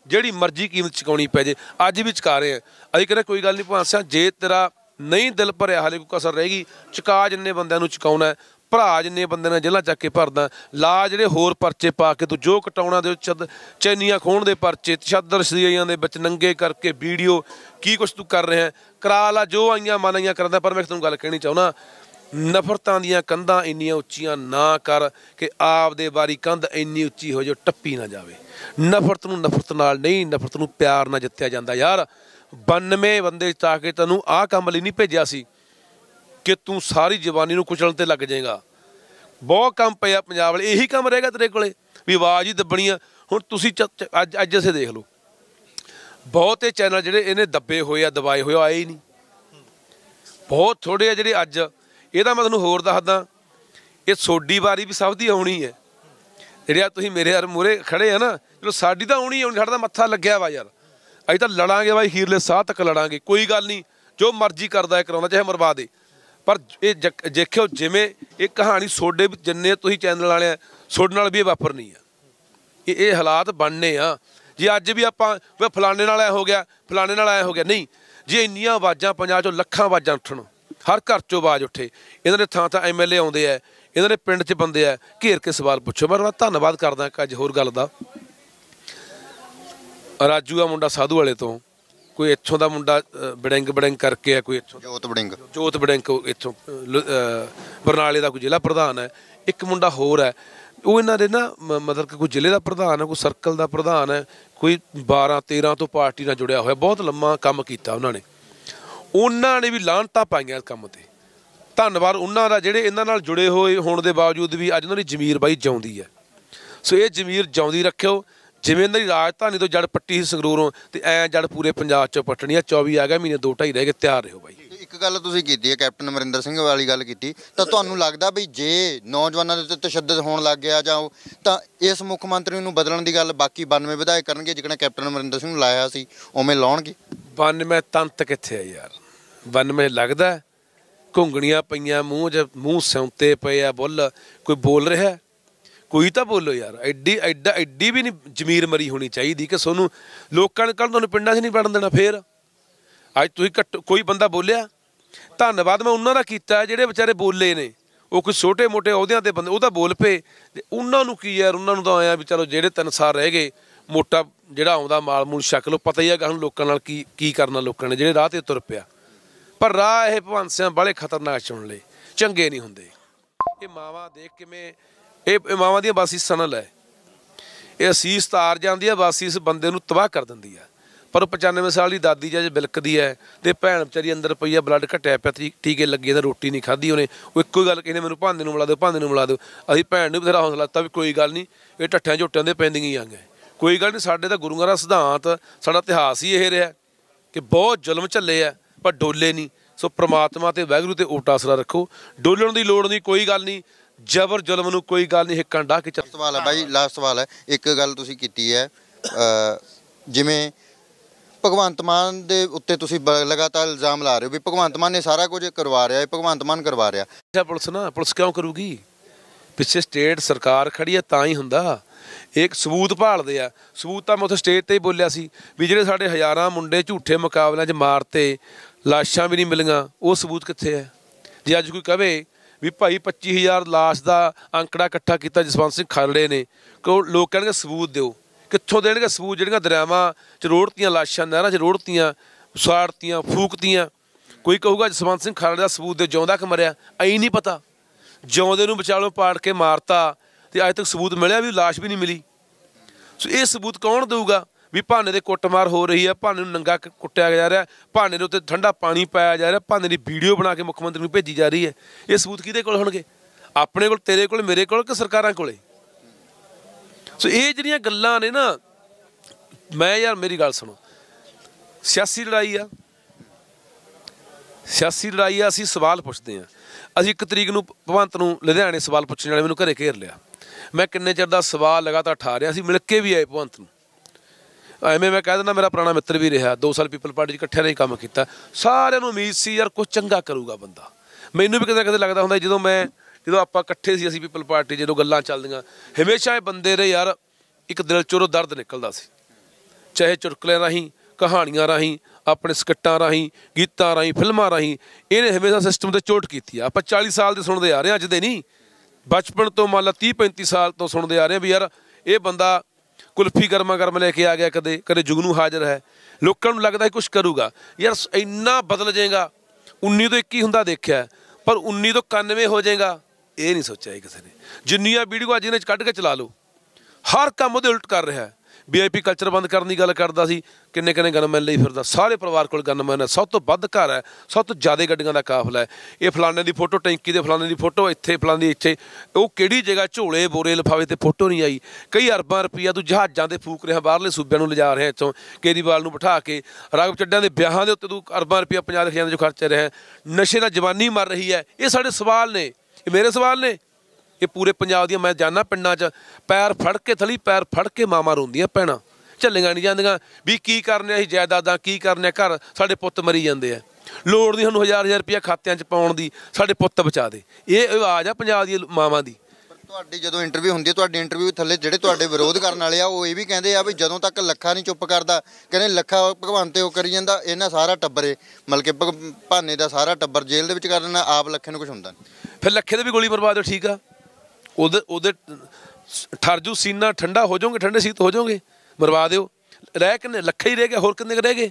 ਜਿਹੜੀ ਮਰਜ਼ੀ ਕੀਮਤ ਚੁਕਾਉਣੀ ਪੈ ਜੇ, ਅੱਜ ਵੀ ਚੁਕਾ ਰਹੇ ਆ। ਅਸੀਂ ਕਹਿੰਦੇ ਕੋਈ ਗੱਲ ਨਹੀਂ ਭਗਵੰਤ ਸਿੰਘ, ਜੇ ਤੇਰਾ ਨਹੀਂ ਦਿਲ ਭਰਿਆ ਹਾਲੇ ਕੋਈ ਕਸਰ ਰਹੇਗੀ, ਚੁਕਾ ਜਿੰਨੇ ਬੰਦਿਆਂ ਨੂੰ ਚੁਕਾਉਣਾ, ਭਰਾ ਜਿੰਨੇ ਬੰਦੇ ਨੇ ਜੇਲ੍ਹਾਂ ਚੱਕ ਕੇ ਭਰਦਾ, ਲਾ ਜਿਹੜੇ ਹੋਰ ਪਰਚੇ ਪਾ ਕੇ ਤੂੰ ਜੋ ਕਟਾਉਣਾ ਦੇ ਚਦ ਚੈਨੀਆਂ ਖੋਹਣ ਦੇ ਪਰਚੇ, ਤਸ਼ੱਦਦ ਰਸੀਆਂ ਦੇ ਵਿੱਚ ਨੰਗੇ ਕਰਕੇ ਵੀਡੀਓ, ਕੀ ਕੁਛ ਤੂੰ ਕਰ ਰਿਹਾ ਕਰਾ ਲਾ, ਜੋ ਆਈਆਂ ਮਨ ਆਈਆਂ ਕਰਦਾ। ਪਰ ਮੈਂ ਤੁਹਾਨੂੰ ਗੱਲ ਕਹਿਣੀ ਚਾਹੁੰਦਾ, ਨਫ਼ਰਤਾਂ ਦੀਆਂ ਕੰਧਾਂ ਇੰਨੀਆਂ ਉੱਚੀਆਂ ਨਾ ਕਰ ਕਿ ਆਪਦੇ ਵਾਰੀ ਕੰਧ ਇੰਨੀ ਉੱਚੀ ਹੋ ਜਾਵੇ ਟੱਪੀ ਨਾ ਜਾਵੇ। ਨਫ਼ਰਤ ਨੂੰ ਨਫ਼ਰਤ ਨਾਲ ਨਹੀਂ, ਨਫ਼ਰਤ ਨੂੰ ਪਿਆਰ ਨਾਲ ਜਿੱਤਿਆ ਜਾਂਦਾ। ਯਾਰ ਬਾਨਵੇਂ ਬੰਦੇ ਚਾ ਕੇ ਤੈਨੂੰ ਆਹ ਕੰਮ ਲਈ ਨਹੀਂ ਭੇਜਿਆ ਸੀ ਕਿ ਤੂੰ ਸਾਰੀ ਜਵਾਨੀ ਨੂੰ ਕੁਚਲਣ ਤੇ ਲੱਗ ਜਾਏਗਾ। ਬਹੁਤ ਕੰਮ ਪਿਆ ਪੰਜਾਬ ਵਾਲੇ, ਇਹੀ ਕੰਮ ਰਹੇਗਾ ਤੇਰੇ ਕੋਲੇ ਵੀ ਆਵਾਜ਼ ਹੀ ਦੱਬਣੀ ਆ। ਹੁਣ ਤੁਸੀਂ ਅੱਜ ਅੱਜ ਅਸੀਂ ਦੇਖ ਲਓ, ਬਹੁਤੇ ਚੈਨਲ ਜਿਹੜੇ ਇਹਨੇ ਦੱਬੇ ਹੋਏ ਆ, ਦਬਾਏ ਹੋਏ ਆਏ ਹੀ ਨਹੀਂ। ਬਹੁਤ ਥੋੜ੍ਹੇ ਆ ਜਿਹੜੇ ਅੱਜ, ਇਹਦਾ ਮੈਂ ਤੁਹਾਨੂੰ ਹੋਰ ਦੱਸਦਾ, ਇਹ ਸੋਡੀ ਵਾਰੀ ਵੀ ਸਭ ਦੀ ਆਉਣੀ ਹੈ। ਜਿਹੜੇ ਆ ਤੁਸੀਂ ਮੇਰੇ ਯਾਰ ਮੂਹਰੇ ਖੜੇ ਆ ਨਾ, ਚਲੋ ਸਾਡੀ ਤਾਂ ਆਉਣੀ ਆਉਣੀ, ਸਾਡਾ ਤਾਂ ਮੱਥਾ ਲੱਗਿਆ ਵਾ ਯਾਰ, ਅਸੀਂ ਤਾਂ ਲੜਾਂਗੇ ਬਾਈ, ਹੀਰਲੇ ਸਾਹ ਤੱਕ ਲੜਾਂਗੇ, ਕੋਈ ਗੱਲ ਨਹੀਂ, ਜੋ ਮਰਜ਼ੀ ਕਰਦਾ ਹੈ ਕਰਾਉਂਦਾ, ਚਾਹੇ ਮਰਵਾ ਦੇ। ਪਰ ਇਹ ਦੇਖਿਓ ਜਿਵੇਂ ਇਹ ਕਹਾਣੀ ਸੋਡੇ ਜਿੰਨੇ ਤੁਸੀਂ ਚੈਨਲ ਵਾਲੇ ਆ, ਤੁਹਾਡੇ ਨਾਲ ਵੀ ਇਹ ਵਾਪਰਨੀ ਆ। ਇਹ ਇਹ ਹਾਲਾਤ ਬਣਨੇ ਆ। ਜੇ ਅੱਜ ਵੀ ਆਪਾਂ ਫਲਾਣੇ ਨਾਲ ਐ ਹੋ ਗਿਆ, ਫਲਾਣੇ ਨਾਲ ਐ ਹੋ ਗਿਆ, ਨਹੀਂ, ਜੇ ਇੰਨੀਆਂ ਆਵਾਜ਼ਾਂ ਪੰਜਾਬ 'ਚੋਂ ਲੱਖਾਂ ਆਵਾਜ਼ਾਂ ਉੱਠਣ, ਹਰ ਘਰ 'ਚੋਂ ਆਵਾਜ਼ ਉੱਠੇ, ਇਹਨਾਂ ਦੇ ਥਾਂ ਥਾਂ ਐਮ ਐਲ ਏ ਆਉਂਦੇ ਆ, ਇਹਨਾਂ ਦੇ ਪਿੰਡ 'ਚ ਬੰਦੇ ਆ, ਘੇਰ ਕੇ ਸਵਾਲ ਪੁੱਛੋ। ਮੈਂ ਧੰਨਵਾਦ ਕਰਦਾ ਇੱਕ ਅੱਜ ਹੋਰ ਗੱਲ ਦਾ, ਰਾਜੂ ਆ ਮੁੰਡਾ ਸਾਧੂ ਵਾਲੇ ਤੋਂ, ਕੋਈ ਇੱਥੋਂ ਦਾ ਮੁੰਡਾ ਬੜਿੰਗ ਬੜਿੰਗ ਕਰਕੇ ਆ, ਕੋਈ ਇੱਥੋਂ ਜੋਤ ਬੜਿੰਗ ਜੋਤ ਬੜਿੰਗ ਇੱਥੋਂ ਬਰਨਾਲੇ ਦਾ ਕੋਈ ਜ਼ਿਲ੍ਹਾ ਪ੍ਰਧਾਨ ਹੈ, ਇੱਕ ਮੁੰਡਾ ਹੋਰ ਹੈ, ਉਹ ਇਹਨਾਂ ਦੇ ਨਾ ਮਤਲਬ ਕਿ ਕੋਈ ਜ਼ਿਲ੍ਹੇ ਦਾ ਪ੍ਰਧਾਨ ਹੈ, ਕੋਈ ਸਰਕਲ ਦਾ ਪ੍ਰਧਾਨ ਹੈ, ਕੋਈ ਬਾਰਾਂ ਤੇਰਾਂ ਤੋਂ ਪਾਰਟੀ ਨਾਲ ਜੁੜਿਆ ਹੋਇਆ, ਬਹੁਤ ਲੰਮਾ ਕੰਮ ਕੀਤਾ ਉਹਨਾਂ ਨੇ। ਉਹਨਾਂ ਨੇ ਵੀ ਲਾਹਨਤਾਂ ਪਾਈਆਂ ਇਸ ਕੰਮ 'ਤੇ। ਧੰਨਵਾਦ ਉਹਨਾਂ ਦਾ ਜਿਹੜੇ ਇਹਨਾਂ ਨਾਲ ਜੁੜੇ ਹੋਏ ਹੋਣ ਦੇ ਬਾਵਜੂਦ ਵੀ ਅੱਜ ਉਹਨਾਂ ਦੀ ਜ਼ਮੀਰ ਬਾਈ ਜਿਉਂਦੀ ਹੈ। ਸੋ ਇਹ ਜ਼ਮੀਰ ਜਿਉਂਦੀ ਰੱਖਿਓ। ਜਿਵੇਂ ਇਹਨਾਂ ਦੀ ਰਾਜਧਾਨੀ ਤੋਂ ਜੜ ਪੱਟੀ ਸੀ ਸੰਗਰੂਰੋਂ, ਤੇ ਐਂ ਜੜ ਪੂਰੇ ਪੰਜਾਬ 'ਚੋਂ ਪੱਟਣੀ ਆ। ਚੌਵੀ ਆ ਗਿਆ, ਮਹੀਨੇ ਦੋ ਢਾਈ ਰਹਿ ਗਏ, ਤਿਆਰ ਰਹੋ ਬਾਈ। ਇੱਕ ਗੱਲ ਤੁਸੀਂ ਕੀਤੀ ਹੈ, ਕੈਪਟਨ ਅਮਰਿੰਦਰ ਸਿੰਘ ਵਾਲੀ ਗੱਲ ਕੀਤੀ, ਤਾਂ ਤੁਹਾਨੂੰ ਲੱਗਦਾ ਵੀ ਜੇ ਨੌਜਵਾਨਾਂ ਦੇ ਉੱਤੇ ਤਸ਼ੱਦਦ ਹੋਣ ਲੱਗ ਗਿਆ ਜਾਂ ਉਹ, ਤਾਂ ਇਸ ਮੁੱਖ ਮੰਤਰੀ ਨੂੰ ਬਦਲਣ ਦੀ ਗੱਲ ਬਾਕੀ ਬਾਨਵੇਂ ਵਿਧਾਇਕ ਕਰਨਗੇ, ਜਿਕਣਾ ਕੈਪਟਨ ਅਮਰਿੰਦਰ ਸਿੰਘ ਨੂੰ ਲਾਇਆ ਸੀ ਉਵੇਂ ਲਾਉਣਗੇ? ਬਾਨਵੇਂ ਤੰਤ ਕਿੱਥੇ ਆ ਯਾਰ? ਬਾਨਵੇਂ ਲੱਗਦਾ ਘੁੰਗਣੀਆਂ ਪਈਆਂ ਮੂੰਹ 'ਚ, ਮੂੰਹ ਸਿਉਂਤੇ ਪਏ ਆ ਬੁੱਲ, ਕੋਈ ਬੋਲ ਰਿਹਾ? ਕੋਈ ਤਾਂ ਬੋਲੋ ਯਾਰ। ਐਡੀ ਐਡਾ ਐਡੀ ਵੀ ਨਹੀਂ ਜ਼ਮੀਰ ਮਰੀ ਹੋਣੀ ਚਾਹੀਦੀ ਕਿ ਤੁਹਾਨੂੰ ਲੋਕਾਂ ਨੇ ਕੱਲ੍ਹ ਤੁਹਾਨੂੰ ਪਿੰਡਾਂ 'ਚ ਨਹੀਂ ਵੜਨ ਦੇਣਾ। ਫੇਰ ਅੱਜ ਤੁਸੀਂ ਘੱਟ ਕੋਈ ਬੰਦਾ ਬੋਲਿਆ? ਧੰਨਵਾਦ ਮੈਂ ਉਹਨਾਂ ਦਾ ਕੀਤਾ ਜਿਹੜੇ ਵਿਚਾਰੇ ਬੋਲੇ ਨੇ, ਉਹ ਕੋਈ ਛੋਟੇ ਮੋਟੇ ਅਹੁਦਿਆਂ 'ਤੇ ਬੰਦੇ, ਉਹ ਤਾਂ ਬੋਲ ਪਏ। ਉਹਨਾਂ ਨੂੰ ਕੀ ਯਾਰ, ਉਹਨਾਂ ਨੂੰ ਤਾਂ ਆਇਆ ਵੀ ਚਲੋ ਜਿਹੜੇ ਤਿੰਨ ਸਾਲ ਰਹਿ ਗਏ, ਮੋਟਾ ਜਿਹੜਾ ਆਉਂਦਾ ਮਾਲ ਮੂਲ ਛਕ ਲਓ, ਪਤਾ ਹੀ ਆ ਹੁਣ ਲੋਕਾਂ ਨਾਲ ਕੀ ਕੀ ਕਰਨਾ ਲੋਕਾਂ ਨੇ ਜਿਹੜੇ ਰਾਹ 'ਤੇ ਤੁਰ ਪਿਆ। ਪਰ ਰਾਹ ਇਹ ਭਗਵੰਤ ਸਿੰਘ ਬਾਹਲੇ ਖਤਰਨਾਕ ਚੁਣ ਲਏ, ਚੰਗੇ ਨਹੀਂ ਹੁੰਦੇ। ਇਹ ਮਾਵਾਂ ਦੇਖ ਕਿਵੇਂ, ਇਹ ਮਾਵਾਂ ਦੀਆਂ ਬਾਸੀਸਾਂ ਨਾਲ ਹੈ, ਇਹ ਅਸੀਸ ਤਾਰ ਜਾਂਦੀ ਹੈ, ਬਾਸੀਸ ਬੰਦੇ ਨੂੰ ਤਬਾਹ ਕਰ ਦਿੰਦੀ ਹੈ। ਪਰ ਉਹ ਪਚਾਨਵੇਂ ਸਾਲ ਦੀ ਦਾਦੀ ਜੇ ਬਿਲਕਦੀ ਹੈ, ਅਤੇ ਭੈਣ ਵਿਚਾਰੀ ਅੰਦਰ ਪਈ ਆ, ਬਲੱਡ ਘਟਿਆ ਪਿਆ, ਟੀਕੇ ਲੱਗੇ, ਤਾਂ ਰੋਟੀ ਨਹੀਂ ਖਾਧੀ ਉਹਨੇ। ਉਹ ਇੱਕੋ ਹੀ ਗੱਲ ਕਹਿੰਦੇ, ਮੈਨੂੰ ਭਾਂਦੇ ਨੂੰ ਮਿਲਾ ਦਿਓ, ਭਾਂਦੇ ਨੂੰ ਮਿਲਾ ਦਿਓ। ਅਸੀਂ ਭੈਣ ਨੂੰ ਬਥੇਰਾ ਹੌਸਲਾ ਦਿੱਤਾ ਵੀ ਕੋਈ ਗੱਲ ਨਹੀਂ, ਇਹ ਢੱਠਿਆਂ ਝੋਟਿਆਂ ਦੇ ਪੈਂਦੀਆਂ ਹੀ ਆਂਗੇ, ਕੋਈ ਗੱਲ ਨਹੀਂ। ਸਾਡੇ ਤਾਂ ਗੁਰੂਆਂ ਦਾ ਸਿਧਾਂਤ, ਸਾਡਾ ਇਤਿਹਾਸ ਹੀ ਇਹ ਰਿਹਾ ਕਿ ਬਹੁਤ ਜ਼ੁਲਮ ਝੱਲੇ ਆ ਪਰ ਡੋਲੇ ਨਹੀਂ। ਸੋ ਪ੍ਰਮਾਤਮਾ ਅਤੇ ਵਾਹਿਗੁਰੂ 'ਤੇ ਓਟ ਆਸਰਾ ਰੱਖੋ, ਡੋਲਣ ਦੀ ਲੋੜ ਨਹੀਂ, ਕੋਈ ਗੱਲ ਨਹੀਂ। ਜ਼ਬਰ ਜ਼ੁਲਮ ਨੂੰ ਕੋਈ ਗੱਲ ਨਹੀਂ, ਹਿੱਕਾਂ ਡਾਹ ਕੇ ਚੱਲ। ਸਵਾਲ ਹੈ ਬਾਈ, ਲਾਸਟ ਸਵਾਲ ਹੈ। ਇੱਕ ਗੱਲ ਤੁਸੀਂ ਕੀਤੀ ਹੈ, ਜਿਵੇਂ ਭਗਵੰਤ ਮਾਨ ਦੇ ਉੱਤੇ ਤੁਸੀਂ ਲਗਾਤਾਰ ਇਲਜ਼ਾਮ ਲਾ ਰਹੇ ਹੋ ਵੀ ਭਗਵੰਤ ਮਾਨ ਨੇ ਸਾਰਾ ਕੁਝ ਕਰਵਾ ਰਿਹਾ ਹੈ, ਭਗਵੰਤ ਮਾਨ ਕਰਵਾ ਰਿਹਾ। ਪੁਲਿਸ ਨਾ ਪੁਲਿਸ ਕਿਉਂ ਕਰੂਗੀ? ਪਿੱਛੇ ਸਟੇਟ ਸਰਕਾਰ ਖੜੀ ਆ ਤਾਂ ਹੀ ਹੁੰਦਾ। ਇੱਕ ਸਬੂਤ ਭਾਲਦੇ ਆ। ਸਬੂਤ ਤਾਂ ਮੈਂ ਉੱਥੇ ਸਟੇਜ 'ਤੇ ਹੀ ਬੋਲਿਆ ਸੀ ਵੀ ਜਿਹੜੇ ਸਾਡੇ ਹਜ਼ਾਰਾਂ ਮੁੰਡੇ ਝੂਠੇ ਮੁਕਾਬਲਿਆਂ 'ਚ ਮਾਰਤੇ, ਲਾਸ਼ਾਂ ਵੀ ਨਹੀਂ ਮਿਲੀਆਂ, ਉਹ ਸਬੂਤ ਕਿੱਥੇ ਹੈ? ਜੇ ਅੱਜ ਕੋਈ ਕਵੇ ਵੀ ਭਾਈ ਪੱਚੀ ਹਜ਼ਾਰ ਲਾਸ਼ ਦਾ ਅੰਕੜਾ ਇਕੱਠਾ ਕੀਤਾ ਜਸਵੰਤ ਸਿੰਘ ਖਾਲੜੇ ਨੇ, ਕਿ ਲੋਕ ਕਹਿਣਗੇ ਸਬੂਤ ਦਿਓ। ਕਿੱਥੋਂ ਦੇਣਗੇ ਸਬੂਤ? ਜਿਹੜੀਆਂ ਦਰਿਆਵਾਂ 'ਚ ਰੋੜਤੀਆਂ ਲਾਸ਼ਾਂ, ਨਹਿਰਾਂ 'ਚ ਰੋੜਤੀਆਂ, ਸਾੜਤੀਆਂ, ਫੂਕਤੀਆਂ। ਕੋਈ ਕਹੂਗਾ ਜਸਵੰਤ ਸਿੰਘ ਖਾਲੜੇ ਦਾ ਸਬੂਤ ਦਿਓ, ਜਿਉਂਦਾ ਕਿ ਮਰਿਆ? ਐਂ ਨਹੀਂ ਪਤਾ। ਜਿਉਂਦੇ ਨੂੰ ਵਿਚਾਲੋਂ ਪਾੜ ਕੇ ਮਾਰਤਾ, ਅਤੇ ਅੱਜ ਤੱਕ ਸਬੂਤ ਮਿਲਿਆ ਵੀ ਲਾਸ਼ ਵੀ ਨਹੀਂ ਮਿਲੀ। ਸੋ ਇਹ ਸਬੂਤ ਕੌਣ ਦੇਊਗਾ? ਵੀ ਭਾਨੇ ਦੇ ਕੁੱਟਮਾਰ ਹੋ ਰਹੀ ਹੈ, ਭਾਨੇ ਨੂੰ ਨੰਗਾ ਕੁੱਟਿਆ ਜਾ ਰਿਹਾ, ਭਾਨੇ ਦੇ ਉੱਤੇ ਠੰਡਾ ਪਾਣੀ ਪਾਇਆ ਜਾ ਰਿਹਾ, ਭਾਨੇ ਦੀ ਵੀਡੀਓ ਬਣਾ ਕੇ ਮੁੱਖ ਮੰਤਰੀ ਨੂੰ ਭੇਜੀ ਜਾ ਰਹੀ ਹੈ। ਇਹ ਸਬੂਤ ਕਿਹਦੇ ਕੋਲ ਹੋਣਗੇ? ਆਪਣੇ ਕੋਲ, ਤੇਰੇ ਕੋਲ, ਮੇਰੇ ਕੋਲ, ਕਿ ਸਰਕਾਰਾਂ ਕੋਲੇ? ਸੋ ਇਹ ਜਿਹੜੀਆਂ ਗੱਲਾਂ ਨੇ ਨਾ, ਮੈਂ ਯਾਰ ਮੇਰੀ ਗੱਲ ਸੁਣੋ, ਸਿਆਸੀ ਲੜਾਈ ਆ, ਸਿਆਸੀ ਲੜਾਈ ਆ। ਅਸੀਂ ਸਵਾਲ ਪੁੱਛਦੇ ਹਾਂ। ਅਸੀਂ ਇੱਕ ਤਰੀਕ ਨੂੰ ਭਗਵੰਤ ਨੂੰ ਲੁਧਿਆਣੇ ਸਵਾਲ ਪੁੱਛਣ ਵਾਲੇ ਮੈਨੂੰ ਘਰੇ ਘੇਰ ਲਿਆ। ਮੈਂ ਕਿੰਨੇ ਚਿਰ ਦਾ ਸਵਾਲ ਲਗਾਤਾਰ ਠਾ ਰਿਹਾ ਸੀ, ਮਿਲ ਕੇ ਵੀ ਆਏ ਭਗਵੰਤ ਨੂੰ। ਐਵੇਂ ਮੈਂ ਕਹਿ ਦਿੰਦਾ, ਮੇਰਾ ਪੁਰਾਣਾ ਮਿੱਤਰ ਵੀ ਰਿਹਾ, ਦੋ ਸਾਲ ਪੀਪਲ ਪਾਰਟੀ 'ਚ ਇਕੱਠਿਆਂ ਨੇ ਕੰਮ ਕੀਤਾ। ਸਾਰਿਆਂ ਨੂੰ ਉਮੀਦ ਸੀ ਯਾਰ ਕੁਛ ਚੰਗਾ ਕਰੂਗਾ ਬੰਦਾ। ਮੈਨੂੰ ਵੀ ਕਦੇ ਕਦੇ ਲੱਗਦਾ ਹੁੰਦਾ, ਜਦੋਂ ਮੈਂ ਜਦੋਂ ਆਪਾਂ ਇਕੱਠੇ ਸੀ, ਅਸੀਂ ਪੀਪਲ ਪਾਰਟੀ, ਜਦੋਂ ਗੱਲਾਂ ਚੱਲਦੀਆਂ, ਹਮੇਸ਼ਾ ਇਹ ਬੰਦੇ ਦੇ ਯਾਰ ਇੱਕ ਦਿਲ 'ਚੋਂ ਦਰਦ ਨਿਕਲਦਾ ਸੀ ਚਾਹੇ ਚੁਟਕਲਿਆਂ ਰਾਹੀਂ, ਕਹਾਣੀਆਂ ਰਾਹੀਂ, ਆਪਣੇ ਸਕੱਟਾਂ ਰਾਹੀਂ, ਗੀਤਾਂ ਰਾਹੀਂ, ਫਿਲਮਾਂ ਰਾਹੀਂ, ਇਹਨੇ ਹਮੇਸ਼ਾ ਸਿਸਟਮ 'ਤੇ ਚੋਟ ਕੀਤੀ ਆ। ਆਪਾਂ ਚਾਲੀ ਸਾਲ ਦੇ ਸੁਣਦੇ ਆ ਰਹੇ ਹਾਂ, ਅੱਜ ਦੇ ਨਹੀਂ, ਬਚਪਨ ਤੋਂ ਮੰਨ ਲਾ ਤੀਹ ਪੈਂਤੀ ਸਾਲ ਤੋਂ ਸੁਣਦੇ ਆ ਰਹੇ ਵੀ ਯਾਰ ਇਹ ਬੰਦਾ ਕੁਲਫੀ ਗਰਮਾ ਗਰਮ ਲੈ ਕੇ ਆ ਗਿਆ, ਕਦੇ ਕਦੇ ਜੁਗਨੂ ਹਾਜ਼ਰ ਹੈ। ਲੋਕਾਂ ਨੂੰ ਲੱਗਦਾ ਕੁਛ ਕਰੂਗਾ, ਯਾਰ ਇੰਨਾ ਬਦਲ ਜਾਏਗਾ। ਉੱਨੀ ਤੋਂ ਇੱਕੀ ਹੁੰਦਾ ਦੇਖਿਆ, ਪਰ ਉੱਨੀ ਤੋਂ ਇਕਾਨਵੇਂ ਹੋ ਜਾਏਗਾ ਇਹ ਨਹੀਂ ਸੋਚਿਆ ਕਿਸੇ ਨੇ। ਜਿੰਨੀਆਂ ਵੀਡੀਓ ਅੱਜ ਇਹਨੇ ਕੱਢ ਕੇ ਚਲਾ ਲਓ, ਹਰ ਕੰਮ ਉਹਦੇ ਉਲਟ ਕਰ ਰਿਹਾ। ਵੀ ਆਈ ਪੀ ਕਲਚਰ ਬੰਦ ਕਰਨ ਦੀ ਗੱਲ ਕਰਦਾ ਸੀ, ਕਿੰਨੇ ਕਿੰਨੇ ਗਨਮੈਨ ਲਈ ਫਿਰਦਾ। ਸਾਰੇ ਪਰਿਵਾਰ ਕੋਲ ਗਨਮੈਨ ਹੈ, ਸਭ ਤੋਂ ਵੱਧ ਘਰ ਹੈ, ਸਭ ਤੋਂ ਜ਼ਿਆਦਾ ਗੱਡੀਆਂ ਦਾ ਕਾਫਲਾ ਹੈ। ਇਹ ਫਲਾਣੇ ਦੀ ਫੋਟੋ, ਟੈਂਕੀ ਦੇ ਫਲਾਣੇ ਦੀ ਫੋਟੋ, ਇੱਥੇ ਫਲਾਣੇ ਇੱਥੇ, ਉਹ ਕਿਹੜੀ ਜਗ੍ਹਾ ਝੋਲੇ ਬੋਰੇ ਲਿਫਾਵੇ ਤੇ ਫੋਟੋ ਨਹੀਂ ਆਈ। ਕਈ ਅਰਬਾਂ ਰੁਪਈਆ ਤੂੰ ਜਹਾਜ਼ਾਂ ਤੇ ਫੂਕ ਰਿਹਾ, ਬਾਹਰਲੇ ਸੂਬਿਆਂ ਨੂੰ ਲਿਜਾ ਰਿਹਾ, ਇੱਥੋਂ ਕੇਜਰੀਵਾਲ ਨੂੰ ਬਿਠਾ ਕੇ। ਰਾਘਵ ਚੱਡਿਆਂ ਦੇ ਵਿਆਹਾਂ ਦੇ ਉੱਤੇ ਤੂੰ ਅਰਬਾਂ ਰੁਪਈਆ ਪੰਜਾਬ ਦੇ ਖਜ਼ਾਨੇ 'ਚੋਂ ਖਰਚ ਰਿਹਾ। ਨਸ਼ੇ ਨਾਲ ਜਵਾਨੀ ਮਰ ਰਹੀ ਹੈ। ਇਹ ਸਾਡੇ ਸਵਾਲ ਨੇ, ਇਹ ਮੇਰੇ ਸਵਾਲ ਨੇ, ਇਹ ਪੂਰੇ ਪੰਜਾਬ ਦੀਆਂ। ਮੈਂ ਜਾਣਾ ਪਿੰਡਾਂ 'ਚ ਪੈਰ ਫੜ ਕੇ ਥਲੀ ਪੈਰ ਫੜ ਕੇ ਮਾਵਾਂ ਰੋਂਦੀਆਂ ਭੈਣਾਂ, ਝੱਲੀਆਂ ਨਹੀਂ ਜਾਂਦੀਆਂ ਵੀ ਕੀ ਕਰਨੇ ਅਸੀਂ ਜਾਇਦਾਦਾਂ, ਕੀ ਕਰਨੇ ਘਰ, ਸਾਡੇ ਪੁੱਤ ਮਰੀ ਜਾਂਦੇ ਆ। ਲੋੜ ਨਹੀਂ ਸਾਨੂੰ ਹਜ਼ਾਰ ਹਜ਼ਾਰ ਰੁਪਈਆ ਖਾਤਿਆਂ 'ਚ ਪਾਉਣ ਦੀ, ਸਾਡੇ ਪੁੱਤ ਬਚਾ ਦੇ। ਇਹ ਆਵਾਜ਼ ਆ ਪੰਜਾਬ ਦੀ ਮਾਵਾਂ ਦੀ। ਤੁਹਾਡੀ ਜਦੋਂ ਇੰਟਰਵਿਊ ਹੁੰਦੀ ਹੈ, ਤੁਹਾਡੀ ਇੰਟਰਵਿਊ ਥੱਲੇ ਜਿਹੜੇ ਤੁਹਾਡੇ ਵਿਰੋਧ ਕਰਨ ਵਾਲੇ ਆ ਉਹ ਇਹ ਵੀ ਕਹਿੰਦੇ ਆ ਵੀ ਜਦੋਂ ਤੱਕ ਲੱਖਾ ਨਹੀਂ ਚੁੱਪ ਕਰਦਾ, ਕਹਿੰਦੇ ਲੱਖਾ ਭਗਵੰਤ ਤੇ ਉਹ ਕਰੀ ਜਾਂਦਾ, ਇਹਨਾਂ ਸਾਰਾ ਟੱਬਰੇ ਮਤਲਬ ਕਿ ਭਾਨੇ ਦਾ ਸਾਰਾ ਟੱਬਰ ਜੇਲ੍ਹ ਦੇ ਵਿੱਚ ਕਰ ਦੇਣਾ, ਆਪ ਲੱਖੇ ਨੂੰ ਕੁਝ ਹੁੰਦਾ ਨਹੀਂ। ਫਿਰ ਲੱਖੇ ਦੇ ਵੀ ਗੋਲੀ ਮਰਵਾ ਦਿਓ, ਠੀਕ ਆ, ਉਹਦੇ ਉਹਦੇ ਠਰਜੂ ਸੀਨਾ ਠੰਡਾ ਹੋ ਜਾਓਗੇ, ਠੰਡੇ ਸੀਤ ਹੋ ਜਾਓਗੇ, ਮਰਵਾ ਦਿਓ। ਰਹਿ ਕਿੰਨੇ? ਲੱਖਾ ਹੀ ਰਹਿ ਗਿਆ, ਹੋਰ ਕਿੰਨੇ ਰਹਿ ਗਏ?